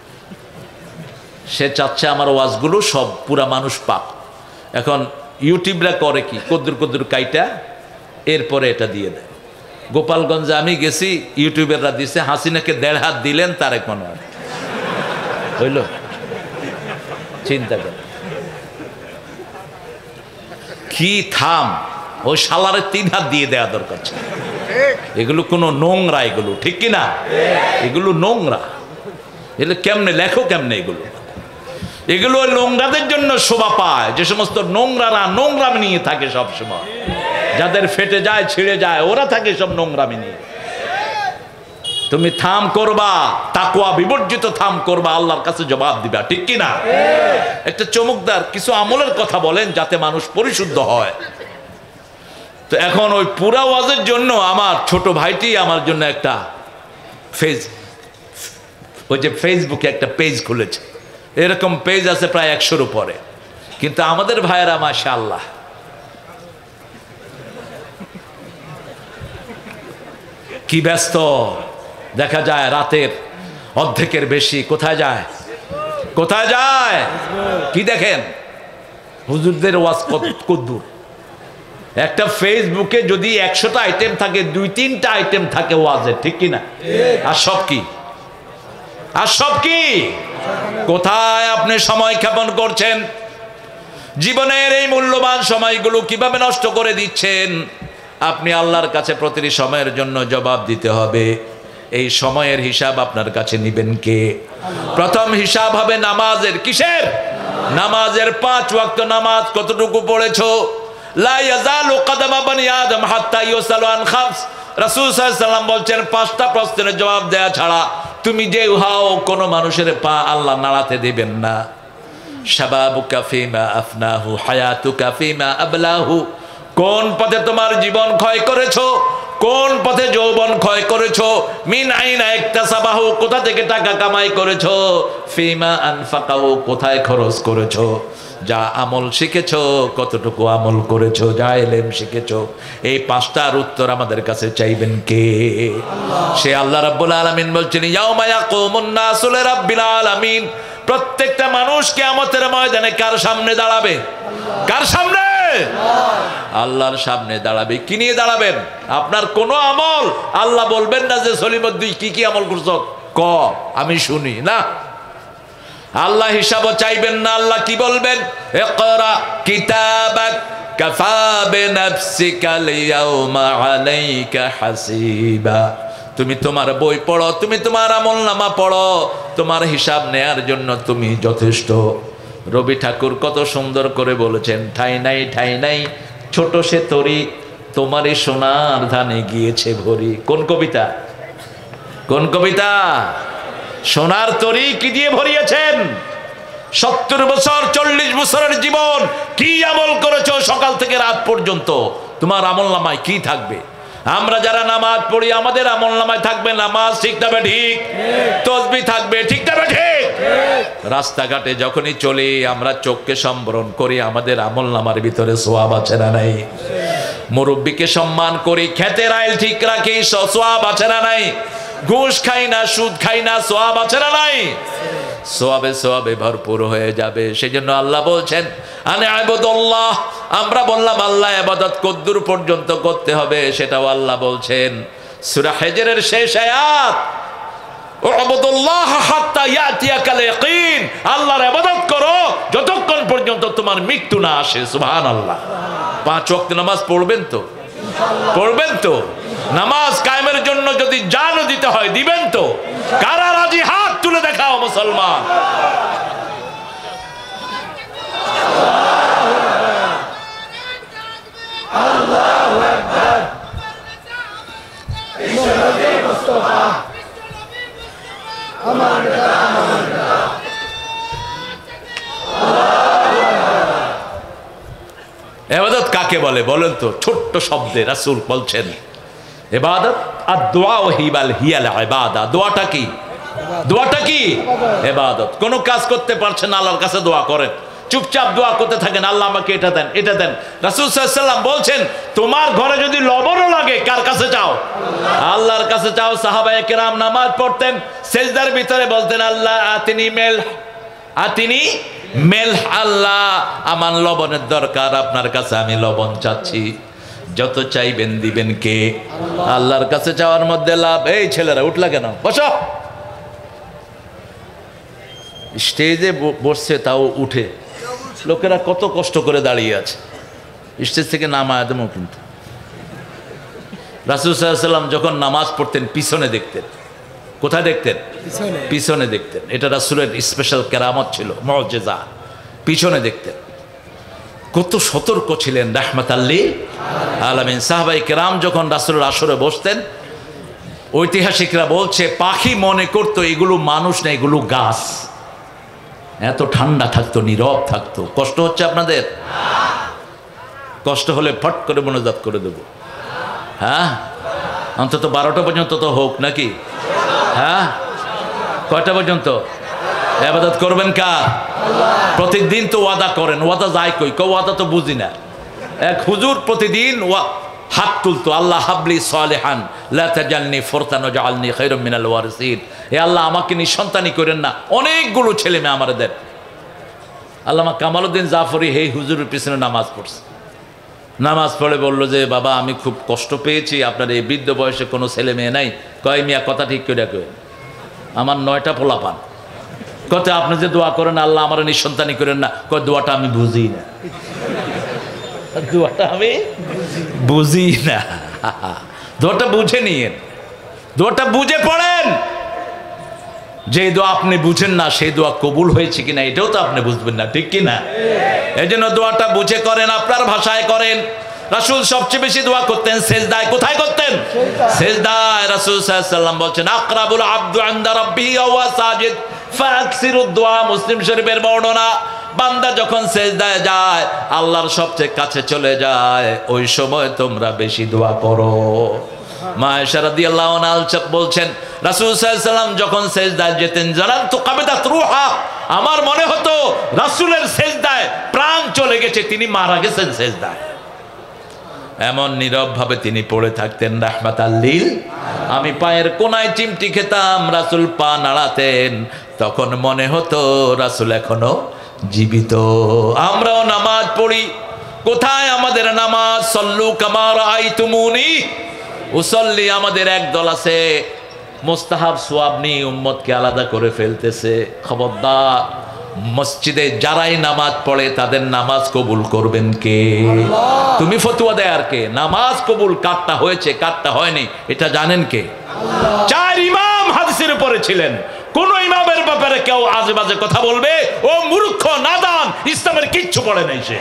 সে চাচ্ছে আমার ওয়াজগুলো সব পুরা মানুষ পাক। এখন ইউটিউবরা করে কি, কদ্দুর কদ্দুর কাইটা এরপরে এটা দিয়ে দেয়। গোপালগঞ্জে আমি গেছি, ইউটিউবাররা দিছে হাসিনাকে দেড় হাত দিলেন তারেক মনোয়ার, হইল? চিন্তা করে কি থাম, ওই শালারে তিন হাত দিয়ে দেওয়া দরকার ছিল। এগুলো কোনো নোংরা, এগুলো ঠিক কিনা? এগুলো নোংরা। এগুলো কেমনে লেখো, কেমনে এগুলো? এগুলো ওই নোংরাদের জন্য শোভা পায়, যে সমস্ত নোংরারা নোংরামি নিয়ে থাকে সব সময়, যাদের ফেটে যায় ছিঁড়ে যায় ওরা থাকে সব নোংরামি নিয়ে। তুমি থাম করবা, তাকওয়া বিবর্জিত থাম করবা, আল্লাহর কাছে জবাব দিবা, ঠিক কিনা? একটা চমকদার কিছু আমলের কথা বলেন যাতে মানুষ পরিশুদ্ধ হয়। তো এখন ওই পুরা ওয়াজের জন্য আমার ছোট ভাইটি আমার জন্য একটা ফেস ওই যে ফেসবুকে একটা পেজ খুলেছে। এরকম পেজ আছে প্রায় একশোর উপরে। কিন্তু আমাদের ভাইয়েরা মাশাআল্লাহ কি ব্যস্ত, দেখা যায় রাতের অর্ধেকের বেশি কোথায় যায়, কোথায় যায় কি দেখেন? হুজুরদের ওয়াজ কদ্দুর। একটা ফেসবুকে যদি একশোটা আইটেম থাকে, দুই তিনটা আইটেম থাকে ওয়াজের, ঠিক কিনা? আর সব কি, আর সব কি? কোথায় আপনি সময় ক্ষেপণ করছেন? জীবনের এই মূল্যবান সময়গুলো কিভাবে নষ্ট করে দিচ্ছেন? আপনি আল্লাহর কাছে প্রতিটি সময়ের জন্য জবাব দিতে হবে। এই সময়ের হিসাব আপনার কাছে নিবেন কে? প্রথম হিসাব হবে নামাজের। কিসের? নামাজের। পাঁচ ওয়াক্ত নামাজ কতটুকু পড়েছো? লা ইয়াজালু কদমা বনি আদম হাত্তা ইউসালু আন খামস। রাসূল সাল্লাল্লাহু আলাইহি ওয়াসাল্লাম বলছেন পাঁচটা প্রশ্নের জবাব দেয়া ছাড়া তুমি যে উহাও কোনো মানুষের পা আল্লাহ নাড়াতে দিবেন না। শাবাবুকা ফিমা আফনাহু হায়াতুকা ফিমা আবলাহু। কোন পথে তোমার জীবন ক্ষয় করেছো, কোন পথে যৌবন ক্ষয় করেছো। মিন আইনা ইকতাসাবাহু, কোথা থেকে টাকা কামাই করেছো। ফিমা আনফাকাহু, কোথায় খরচ করেছো। যা আমল শিখেছো কতটুকু আমল করেছো, যা ইলম শিখেছো। এই পাঁচটার উত্তর আমাদের কাছে চাইবেন কে? সে আল্লাহ রাব্বুল আলামিন বলছেন ইয়াউমা ইয়াকুমুন নাসু লিরাব্বিল আলামিন। প্রত্যেকটা মানুষ কিয়ামতের ময়দানে কার সামনে দাঁড়াবে? কার সামনে? আল্লাহর সামনে দাঁড়াবে। কি নিয়ে দাঁড়াবেন? আপনার কোন আমল আল্লাহ বলবেন না যে সলিমুদ্দিন কি কি আমল করছ ক আমি শুনি না। আল্লাহ হিসাবও চাইবেন না। আল্লাহ কি বলবেন? ইকরা কিতাবাক কাফা বিনাফসিকাল ইয়াউমা আলাইকা হাসিবা। তুমি তোমার বই পড়ো, তুমি তোমার আমলনামা পড়ো, তোমার হিসাব নেয়ার জন্য তুমি যথেষ্ট। রবি ঠাকুর কত সুন্দর করে বলেছেন, ঠাই নাই ঠাই নাই ছোট সে তরি, তোমারই সোনার ধানে গিয়েছে ভরি। কোন কবিতা? কোন কবিতা? সোনার তরি কি দিয়ে ভরিয়েছেন? সত্তর বছর চল্লিশ বছরের জীবন কি আমল করেছো সকাল থেকে রাত পর্যন্ত, তোমার আমলনামায় কি থাকবে? আমরা যারা নামাজ পড়ি আমাদের আমলনামায় থাকবে নামাজ, ঠিক না ঠিক? তাসবিহ থাকবে, ঠিক না ঠিক? রাস্তাঘাটে যখনই চলি আমরা চোখকে সম্বরণ করি, আমাদের আমলনামার ভিতরে সওয়াব আছে না নাই? মুরব্বীকে সম্মান করি, খেতের আইল ঠিক রাখি, সওয়াব আছে না নাই? ঘুষ খাই না, সুদ খাই না, সওয়াব আছে না নাই? সওয়াবে সওয়াবে ভরপুর হয়ে যাবে। সেজন্য আল্লাহ বলছেন আনে আবুদুল্লাহ। আমরা বললাম আল্লাহ ইবাদত কদ্দুর পর্যন্ত করতে হবে সেটাও আল্লাহ বলছেন। সূরা হিজরের শেষ আয়াত, উবুদুল্লাহ হাত্তা ইয়াতিয়াকাল ইয়াকিন। আল্লাহর ইবাদত করো যতক্ষণ পর্যন্ত তোমার মৃত্যু না আসে। সুবহানাল্লাহ। পাঁচ ওয়াক্ত নামাজ পড়বেন তো? পড়বেন তো? নামাজ কায়েমের জন্য যদি জানও দিতে হয় দিবেন তো? কারা রাজি হাত তুলে দেখাও মুসলমান। আল্লাহু আকবার। মুস্তাফা আমার নেতা আমার নেতা। ইবাদত কাকে বলে বলেন তো? ছোট্ট শব্দে রাসূল বলছেন ইবাদত আর দোয়া ওহিবাল হিয়াল ইবাদা। দোয়াটা কি? দোয়াটা কি? ইবাদত। কোন কাজ করতে পারছেন আল্লাহর কাছে দোয়া করেন, চুপচাপ দোয়া করতে থাকেন, আল্লাহ আমাকে এটা দেন এটা দেন। রাসূল সাল্লাল্লাহু আলাইহি ওয়াসাল্লাম বলছেন তোমার ঘরে যদি লবণও লাগে কার কাছে চাও? আল্লাহর কাছে চাও। সাহাবায়ে কেরাম নামাজ পড়তেন, সিজদার ভিতরে বলতেন আল্লাহ আতিনি মেল আতিনি মেল, আল্লাহ আমার লবণের দরকার, আপনার কাছে আমি লবণ চাচ্ছি। যত চাইবেন দিবেন কে? আল্লাহর কাছে চাওয়ার মধ্যে লাভ। এই ছেলেরা উঠলা কেন? বসো। স্টেজে বসছে তাও উঠে, লোকেরা কত কষ্ট করে দাঁড়িয়ে আছে, স্টেজ থেকে নামায় দেবো। কিন্তু রাসূল সাল্লাল্লাহু আলাইহি ওয়াসাল্লাম যখন নামাজ পড়তেন পিছনে দেখতেন। কোথায় দেখতেন? পিছনে দেখতেন। এটা রাসূলের স্পেশাল কেরামত ছিল, মুআজিজা। পিছনে দেখতেন। কত সতর্ক ছিলেন রাহমাতাল লিল আলামিন। সাহাবায়ে কেরাম যখন রাসূলের আসরে বসতেন, ঐতিহাসিকরা বলছে পাখি মনে করতো এগুলো মানুষ না, এগুলো গাছ। এত ঠান্ডা থাকতো, নীরব থাকতো। কষ্ট হচ্ছে আপনাদের? কষ্ট হলে ফট করে মোনাজাত করে দেব। হ্যাঁ, অন্তত বারোটা পর্যন্ত তো হোক নাকি? হ্যাঁ, কয়টা পর্যন্ত ইবাদত করবেন কার? প্রতিদিন তো ওয়াদা করেন, ওয়াদা যায় কই? কেউ ওয়াদা তো বুঝি না। এক হুজুর প্রতিদিন হাত তুলতো, আল্লাহ হাবলি সালেহান লা তাজালনি ফুরতান ওয়াজআলনি খায়রাম মিনাল ওয়ারিসিন। এ আল্লাহ আমাকে নিঃসন্তানি করেন না, অনেকগুলো ছেলে মেয়ে আমার দেন। আল্লামা কামালউদ্দিন জাফরি এই হুজুরের পিছনে নামাজ পড়ছে। নামাজ পড়ে বলল যে বাবা আমি খুব কষ্ট পেয়েছি, আপনার এই বৃদ্ধ বয়সে কোনো ছেলে মেয়ে নাই। কয় মিয়া কথা ঠিক করে কয়, আমার নয়টা পোলা পান। কথা আপনি যে দোয়া করেন আল্লাহ আমার নিঃসন্তানি করেন না, কয় দোয়াটা আমি বুঝি না, দোয়াটা আমি বুঝি না। দোয়াটা বুঝে নিয়েন, দোয়াটা বুঝে পড়েন। যে দোয়া আপনি বুঝেন না সেই দোয়া কবুল হয়েছে কিনা এটাও তো আপনি বুঝবেন না, ঠিক কিনা? এই জন্য দোয়াটা বুঝে করেন, আপনার ভাষায় করেন। রাসূল সবচেয়ে বেশি দোয়া করতেন সেজদায়। কোথায় করতেন? সেজদায়। রাসূল সাল্লাল্লাহু আলাইহি ওয়াসাল্লাম বলেন আকরাবুল আবদু ইনদা রাব্বিহি ওয়া সাজিদ ফাকসিরুদ দুআ। মুসলিম শরীফের বর্ণনা। বান্দা যখন সেজদায় যায় আল্লাহর সবচেয়ে কাছে চলে যায়, ওই সময় তোমরা বেশি দোয়া করো। মা আয়েশা রাদিয়াল্লাহু আনহা বলছেন রাসূল সাল্লাল্লাহু আলাইহি ওয়াসাল্লাম যখন সেজদায় যেতেন জানাতু কাবিদাত রূহা, আমার মনে হতো রাসূলের সেজদায় প্রাণ চলে গেছে, তিনি মারা গেছেন সেজদায়। এমন নীরব ভাবে তিনি পড়ে থাকতেন রাহমাতাল লিল। আমি পায়ের কোনায় চিমটি খেতাম, রাসূল পা নাড়াতেন, তখন মনে হতো রাসূল এখনো জীবিত। আমরাও নামাজ পড়ি, কোথায় আমাদের নামাজ? সল্লু কামা রাআইতুমুনি উসল্লি। আমাদের এক দল আছে মুস্তাহাব সওয়াব নিয়ে উম্মতকে আলাদা করে ফেলতেছে। খবরদার, মসজিদে যারাই নামাজ পড়ে তাদের নামাজ কবুল করবেন কে? তুমি ফতোয়া দেয় আর কে? নামাজ কবুল কারটা হয়েছে কারটা হয়নি এটা জানেন কে? চার ইমাম হাদিসের উপরে ছিলেন। কোন ইমামের ব্যাপারে কেউ আজে বাজে কথা বলবে, ও মূর্খ নাদান, ইসলামের কিচ্ছু পড়ে নাই সে।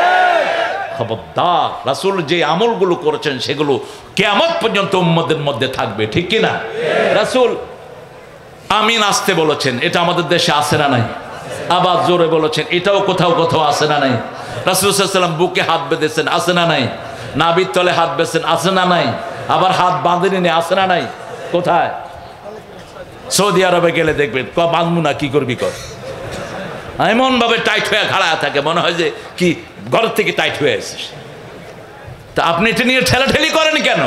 খবরদার, রাসূল যে আমলগুলো করেছেন সেগুলো কিয়ামত পর্যন্ত উম্মতের মধ্যে থাকবে, ঠিক কি না? রাসূল আমিন আসতে বলেছেন, এটা আমাদের দেশে আছে না নাই? আবার জোরে বলেছেন, এটাও কোথাও কোথাও আছে না নাই? রাসূল সাল্লাল্লাহু আলাইহি ওয়াসাল্লাম বুকে হাত বেঁধেছেন, আছে না নাই? নাভির তলে হাত বেঁধেছেন, আছে না নাই? আবার হাত বাঁধেনি, আছে না নাই? কোথায়? সৌদি আরবে গেলে দেখবেন ক বাঁধবো না, কি করবি কর। এমন ভাবে টাইট হয়ে খাড়া থাকে, মনে হয় যে কি ঘর থেকে টাইট হয়ে আসিস। তা আপনি এটা নিয়ে ঠেলাঠেলি করেন কেন?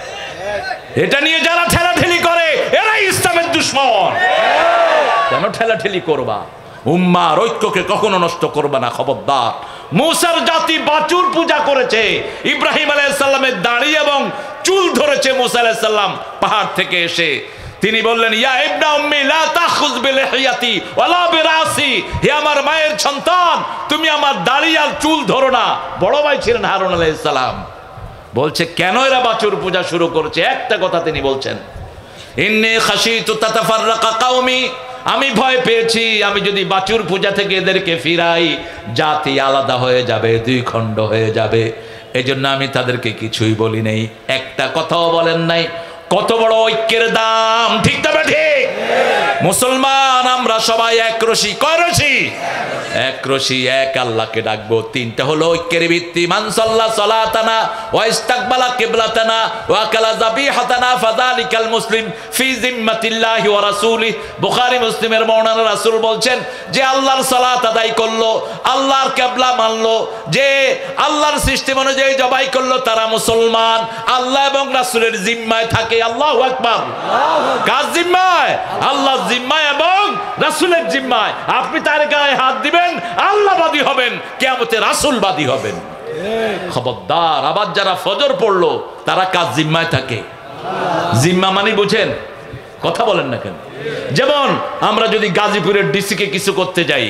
এটা নিয়ে যারা ঠেলাঠেলি করে এরাই ইসলামের দুশমন। কেন ঠেলাঠেলি করবা? উম্মার ঐক্যকে কখনো নষ্ট করবা না, খবরদার। মুসার জাতি বাছুর পূজা করেছে, ইব্রাহিম আলাইহিস সালামের দাড়ি এবং চুল ধরেছে মুসা আলাইহিস সালাম পাহাড় থেকে এসে। তিনি বললেন ইয়া ইবনা উম্মি লা তাখুয বিলিহিয়াতি ওয়ালা বিরাসি, হে আমার মায়ের সন্তান তুমি আমার দাড়ি আর চুল ধরো না। বড় ভাই ছিলেন হারুন আলাইহিস সালাম। বলছে কেন এরা বাছুর পূজা শুরু করেছে? একটা কথা তিনি বলছেন, ইন্নী খাশিতু তাতাফাররাকা কওমি, আমি ভয় পেয়েছি আমি যদি বাছুর পূজা থেকে এদেরকে ফিরাই জাতি আলাদা হয়ে যাবে, দুই খণ্ড হয়ে যাবে, এজন্য আমি তাদেরকে কিছুই বলি নাই, একটা কথাও বলেন নাই। কত বড় ঐক্যের দাম, ঠিক তবে ঠিক। মুসলমান আমরা সবাই এক রশি, কয় রশি? এক রশি, এক আল্লাহকে ডাকবো। তিনটা হলো ঐক্যের ভিত্তি, মান সাল্লা সালাতানা ওয়া ইস্তাকবালা কিবলাতানা ওয়া কালা যাবিহাতানা ফাযালিকাল মুসলিম ফি জিম্মাতিল্লাহি ওয়া রাসূলিহি। বুখারী মুসলিমের বর্ণনা, রাসূল বলছেন যে আল্লাহর সালাত আদায় করলো, আল্লাহর কিবলা মানলো, যে আল্লাহর সিস্টেম অনুযায়ী জবাই করলো, তারা মুসলমান, আল্লাহ এবং রাসূলের জিম্মায় থাকে। আল্লাহু আকবার। কার জিম্মায়? আল্লাহর জিম্মায় এবং রাসূলের জিম্মায়। আপনি তার গায়ে হাত দিবেন, আল্লাহবাদী হবেন, কিয়ামতে রাসূলবাদী হবেন। খবরদার। আবার যারা ফজর পড়লো তারা কার জিম্মায় থাকে? জিম্মা মানে বুঝেন? কথা বলেন না কেন? যেমন আমরা যদি গাজীপুরের ডিসিকে কিছু করতে যাই,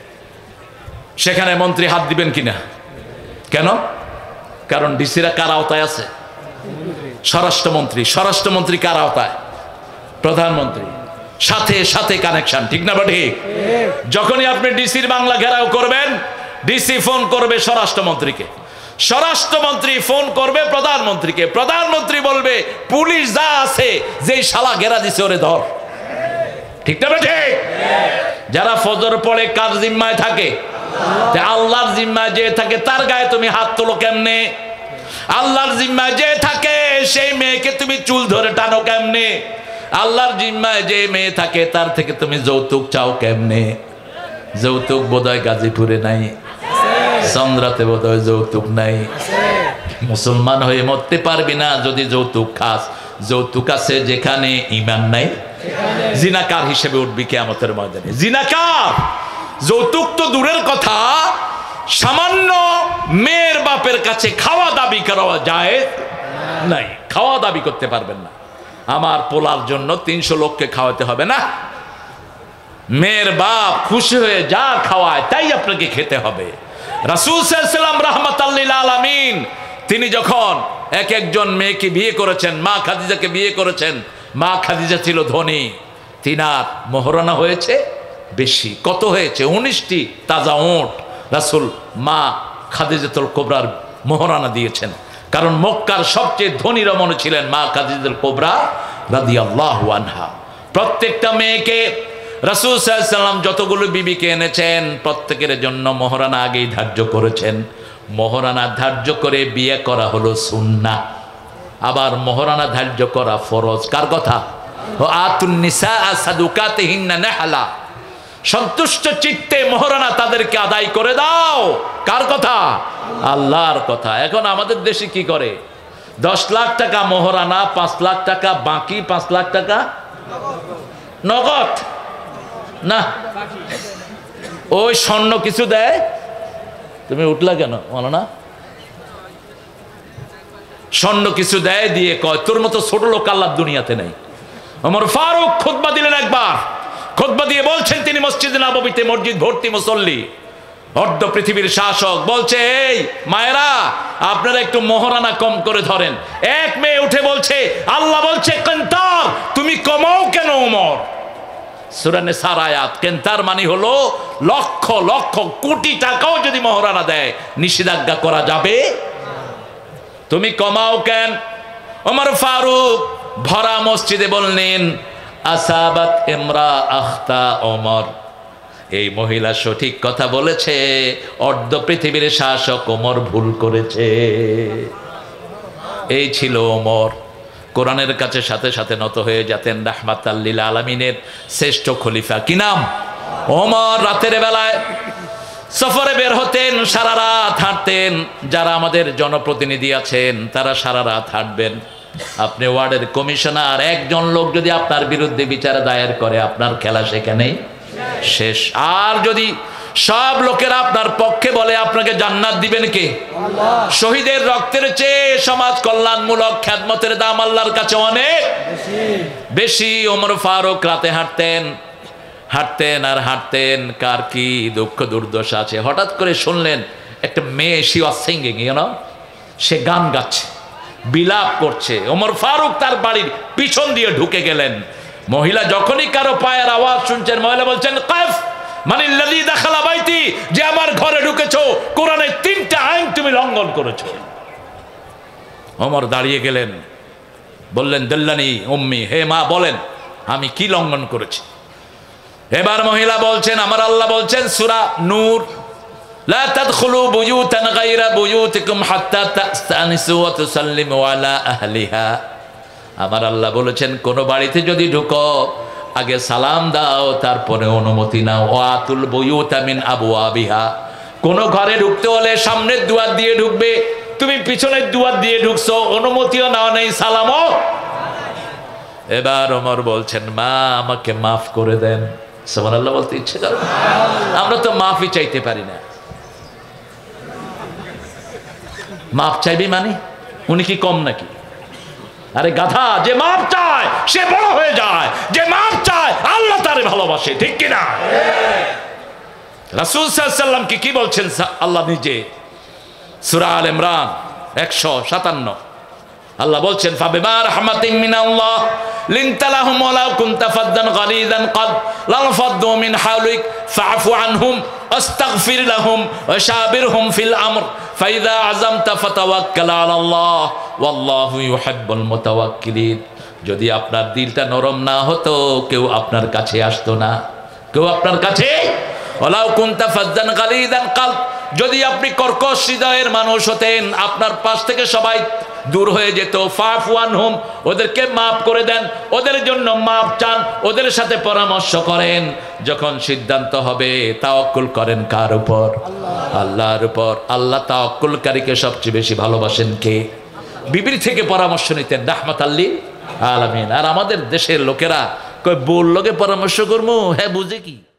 সেখানে মন্ত্রী হাত দিবেন কিনা? কেন? কারণ ডিসিরা কার আওতায় আছে? স্বরাষ্ট্রমন্ত্রী। স্বরাষ্ট্রমন্ত্রী কার আওতায়? প্রধানমন্ত্রী। সাথে সাথে কানেকশন, ঠিক না? ঠিক। যখনই আপনি ডিসির বাংলা ঘেরাও করবেন, ডিসি ফোন করবে স্বরাষ্ট্রমন্ত্রীকে, স্বরাষ্ট্রমন্ত্রী ফোন করবে প্রধানমন্ত্রীকে, প্রধানমন্ত্রী বলবে পুলিশ যা আছে যেই শালা ঘেরা দিছে ওরে ধর, ঠিক না? ঠিক। যারা ফজর পড়ে কার জিম্মায় থাকে? আল্লাহর জিম্মায় যে থাকে তার গায়ে তুমি হাত তোলো কেমনে? আল্লাহর জিম্মায় যে থাকে সেই মেয়েকে তুমি চুল ধরে টানো কেমনে? আল্লাহর জিম্মায় যে মেয়ে থাকে তার থেকে তুমি যৌতুক চাও কেমনে? যৌতুক বোধহয় গাজীপুরে নাই, চন্দ্রাতে বোধহয় যৌতুক নাই। মুসলমান হয়ে মরতে পারবি না যদি যৌতুক খাস। যৌতুক আছে যেখানে, ঈমান নাই। জিনাকার হিসেবে উঠবি কিয়ামতের ময়দানে। জিনাকার। যৌতুক তো দূরের কথা, সামান্য মেয়ের বাপের কাছে খাওয়া দাবি করা যায় নাই, খাওয়া দাবি করতে পারবেন না। আমার পোলার জন্য তিনশো লোককে খাওয়াতে হবে না, মেয়ের বাপ খুশি হয়ে যা খাওয়ায় তাই আপনাকে খেতে হবে। রাসূল সাল্লাল্লাহু আলাইহি ওয়াসাল্লাম রাহমাতাল লিল আলামিন তিনি যখন এক একজন মেয়েকে বিয়ে করেছেন, মা খাদিজাকে বিয়ে করেছেন, মা খাদিজা ছিল ধনী, তিনার মোহরানা হয়েছে বেশি। কত হয়েছে? উনিশটি তাজা উট রাসূল মা খাদিজাতুল কুবরার মোহরানা দিয়েছেন। কারণ মক্কার সবচেয়ে ধনী রমণী ছিলেন মা খাদিজাতুল কুবরা রাদিয়াল্লাহু আনহা। প্রত্যেকটা মেয়েকে রাসূল সাল্লাল্লাহু আলাইহি ওয়াসাল্লাম যতগুলো বিবিকে এনেছেন প্রত্যেকের জন্য মোহরানা আগেই ধার্য করেছেন। মোহরানা ধার্য করে বিয়ে করা হলো সুন্নাহ, আবার মোহরানা ধার্য করা ফরজ। কার কথা? ও আতুন নিসা সাদুকাতিহিন্না নাহলা, সন্তুষ্ট চিত্তে মোহরানা তাদেরকে আদায় করে দাও। কার কথা? আল্লাহর কথা। এখন আমাদের দেশে কি করে? দশ লাখ টাকা মোহরানা, পাঁচ লাখ টাকা বাকি, পাঁচ লাখ টাকা নগদ না, ওই স্বর্ণ কিছু দেয়। তুমি উঠলা কেন বলো না? স্বর্ণ কিছু দেয়, দিয়ে কয় তোর মতো ছোট লোক আল্লাহর দুনিয়াতে নেই। ওমর ফারুক খুতবা দিলেন একবার, খুতবা দিয়ে বলছেন, তিনি মসজিদে নববীতে মসজিদ ভর্তি মুসল্লি, অর্ধ পৃথিবীর শাসক, বলছে এই মায়েরা আপনারা একটু মোহরানা কম করে ধরেন। এক মেয়ে উঠে বলছে, আল্লাহ বলছে কেন্তার তুমি কমাও কেন ওমর? সূরা নিসার আয়াত। কেন্তার মানে হলো লক্ষ লক্ষ কোটি টাকাও যদি মোহরানা দেয় নিষেধাজ্ঞা করা যাবে, তুমি কমাও কেন? ওমর ফারুক ভরা মসজিদে বললেন, আসাবাত ইমরা আখতা ওমর, এই মহিলা সঠিক কথা বলেছে, অর্ধ পৃথিবীর শাসক ওমর ভুল করেছে। এই ছিল ওমর। কোরআনের কাছে সাথে সাথে নত হয়ে যেতেন রাহমাতাল লিল আলামিনের শ্রেষ্ঠ খলিফা। কি নাম? ওমর। রাতের বেলায় সফরে বের হতেন, সারা রাত হাঁটতেন। যারা আমাদের জনপ্রতিনিধি আছেন তারা সারা রাত হাঁটবেন। আপনি ওয়ার্ডের কমিশনার, একজন লোক যদি আপনার বিরুদ্ধে বিচার দায়ের করে আপনার খেলা সেখানেই শেষ। আর যদি সব লোকেরা আপনার পক্ষে বলে আপনাকে জান্নাত দিবেন কে? শহীদের রক্তের চেয়ে সমাজ কল্যাণমূলক খেদমতের দাম আল্লাহর কাছে অনেক বেশি। ওমর ফারুক রাতে হাঁটতেন, হাঁটতেন আর হাঁটতেন। কার কি দুঃখ দুর্দশা আছে, হঠাৎ করে শুনলেন একটা মেয়ে, she was singing, you know, সে গান গাচ্ছে। বিলাপ করছে। ওমর ফারুক তার বাড়ির পিছন দিয়ে ঢুকে গেলেন। মহিলা যখনই কারো পায়ের আওয়াজ শুনছেন, মহিলা বলছেন কাফ মানিল্লাযী দাখালা বাইতি, যে আমার ঘরে ঢুকেছো, কোরআনের তিনটা আইন তুমি লঙ্ঘন করেছো। ওমর দাঁড়িয়ে গেলেন, বললেন দাল্লানি উম্মি, হে মা বলেন আমি কি লঙ্ঘন করেছি। এবার মহিলা বলছেন, আমার আল্লাহ বলছেন সূরা নূর, লা তাদখুলু বুয়ুতান গায়রা বুয়ুতিকুম হাত্তা তাস্তানিসু ওয়া তুসাল্লিমু আলা আহলিহা। আমার আল্লাহ বলেছেন কোন বাড়িতে যদি ঢুকো আগে সালাম দাও, তারপরে অনুমতি নাও। ওয়াতুল বুয়ুতা মিন আবওয়াবিহা, কোন ঘরে ঢুকতে হলে সামনের দুয়ার দিয়ে ঢুকবে, তুমি পিছনের দুয়ার দিয়ে ঢুকছো, অনুমতিও নাও নেই, সালামও। এবার ওমর বলছেন মা আমাকে মাফ করে দেন। সুবহানাল্লাহ বলতে ইচ্ছে করে, আমরা তো মাফই চাইতে পারি না। মাফ চাইবি মানে উনি কি কম নাকি? আরে গাধা, যে মাফ চায় সে বড় হয়ে যায়, যে মাফ চায় আল্লাহ তারে ভালোবাসে, ঠিক কিনা? রাসূল সাল্লাল্লাহু আলাইহি ওয়াসাল্লাম কি কি বলছেন আল্লাহ নিজে? সূরা আল ইমরান একশো সাতান্ন আল্লাহ বলছেন ফাবিমা রাহমাতিন মিনাল্লাহ লিনতা লাহুম ওয়া লাউ কুনতা ফাদ্দান গালিযান কলব লানফাদ্দু মিন হাওলিক ফাআফু আনহুম আস্তাগফির লাহুম ওয়া শাবিরহুম ফিল আমর ফাইযা আযামতা ফাতাওয়াক্কাল আলাল্লাহ ওয়াল্লাহু ইউহিব্বুল মুতাওয়াক্কিলিন। যদি আপনার দিলটা নরম না হতো কেউ আপনার কাছে আসতো না, কেউ আপনার কাছে। ওয়ালাউ কুনতা ফাদ্দান গালিযান কলব, যদি আপনি কর্কশ হৃদয়ের মানুষ হতেন আপনার পাশ থেকে সবাই দূর হয়ে যেত। ফাফু আনহুম, ওদেরকে মাফ করে দেন, ওদের জন্য মাফ চান, ওদের সাথে পরামর্শ করেন। যখন সিদ্ধান্ত হবে তাওয়াক্কুল করেন কার উপর? আল্লাহর উপর। আল্লাহ তাওয়াক্কুলকারীকে সবচেয়ে বেশি ভালোবাসেন কে? বিবির থেকে পরামর্শ নিতেন রাহমাতাল লিল আলামিন। আর আমাদের দেশের লোকেরা কই বললোকে পরামর্শ করবো, হ্যাঁ বুঝে কি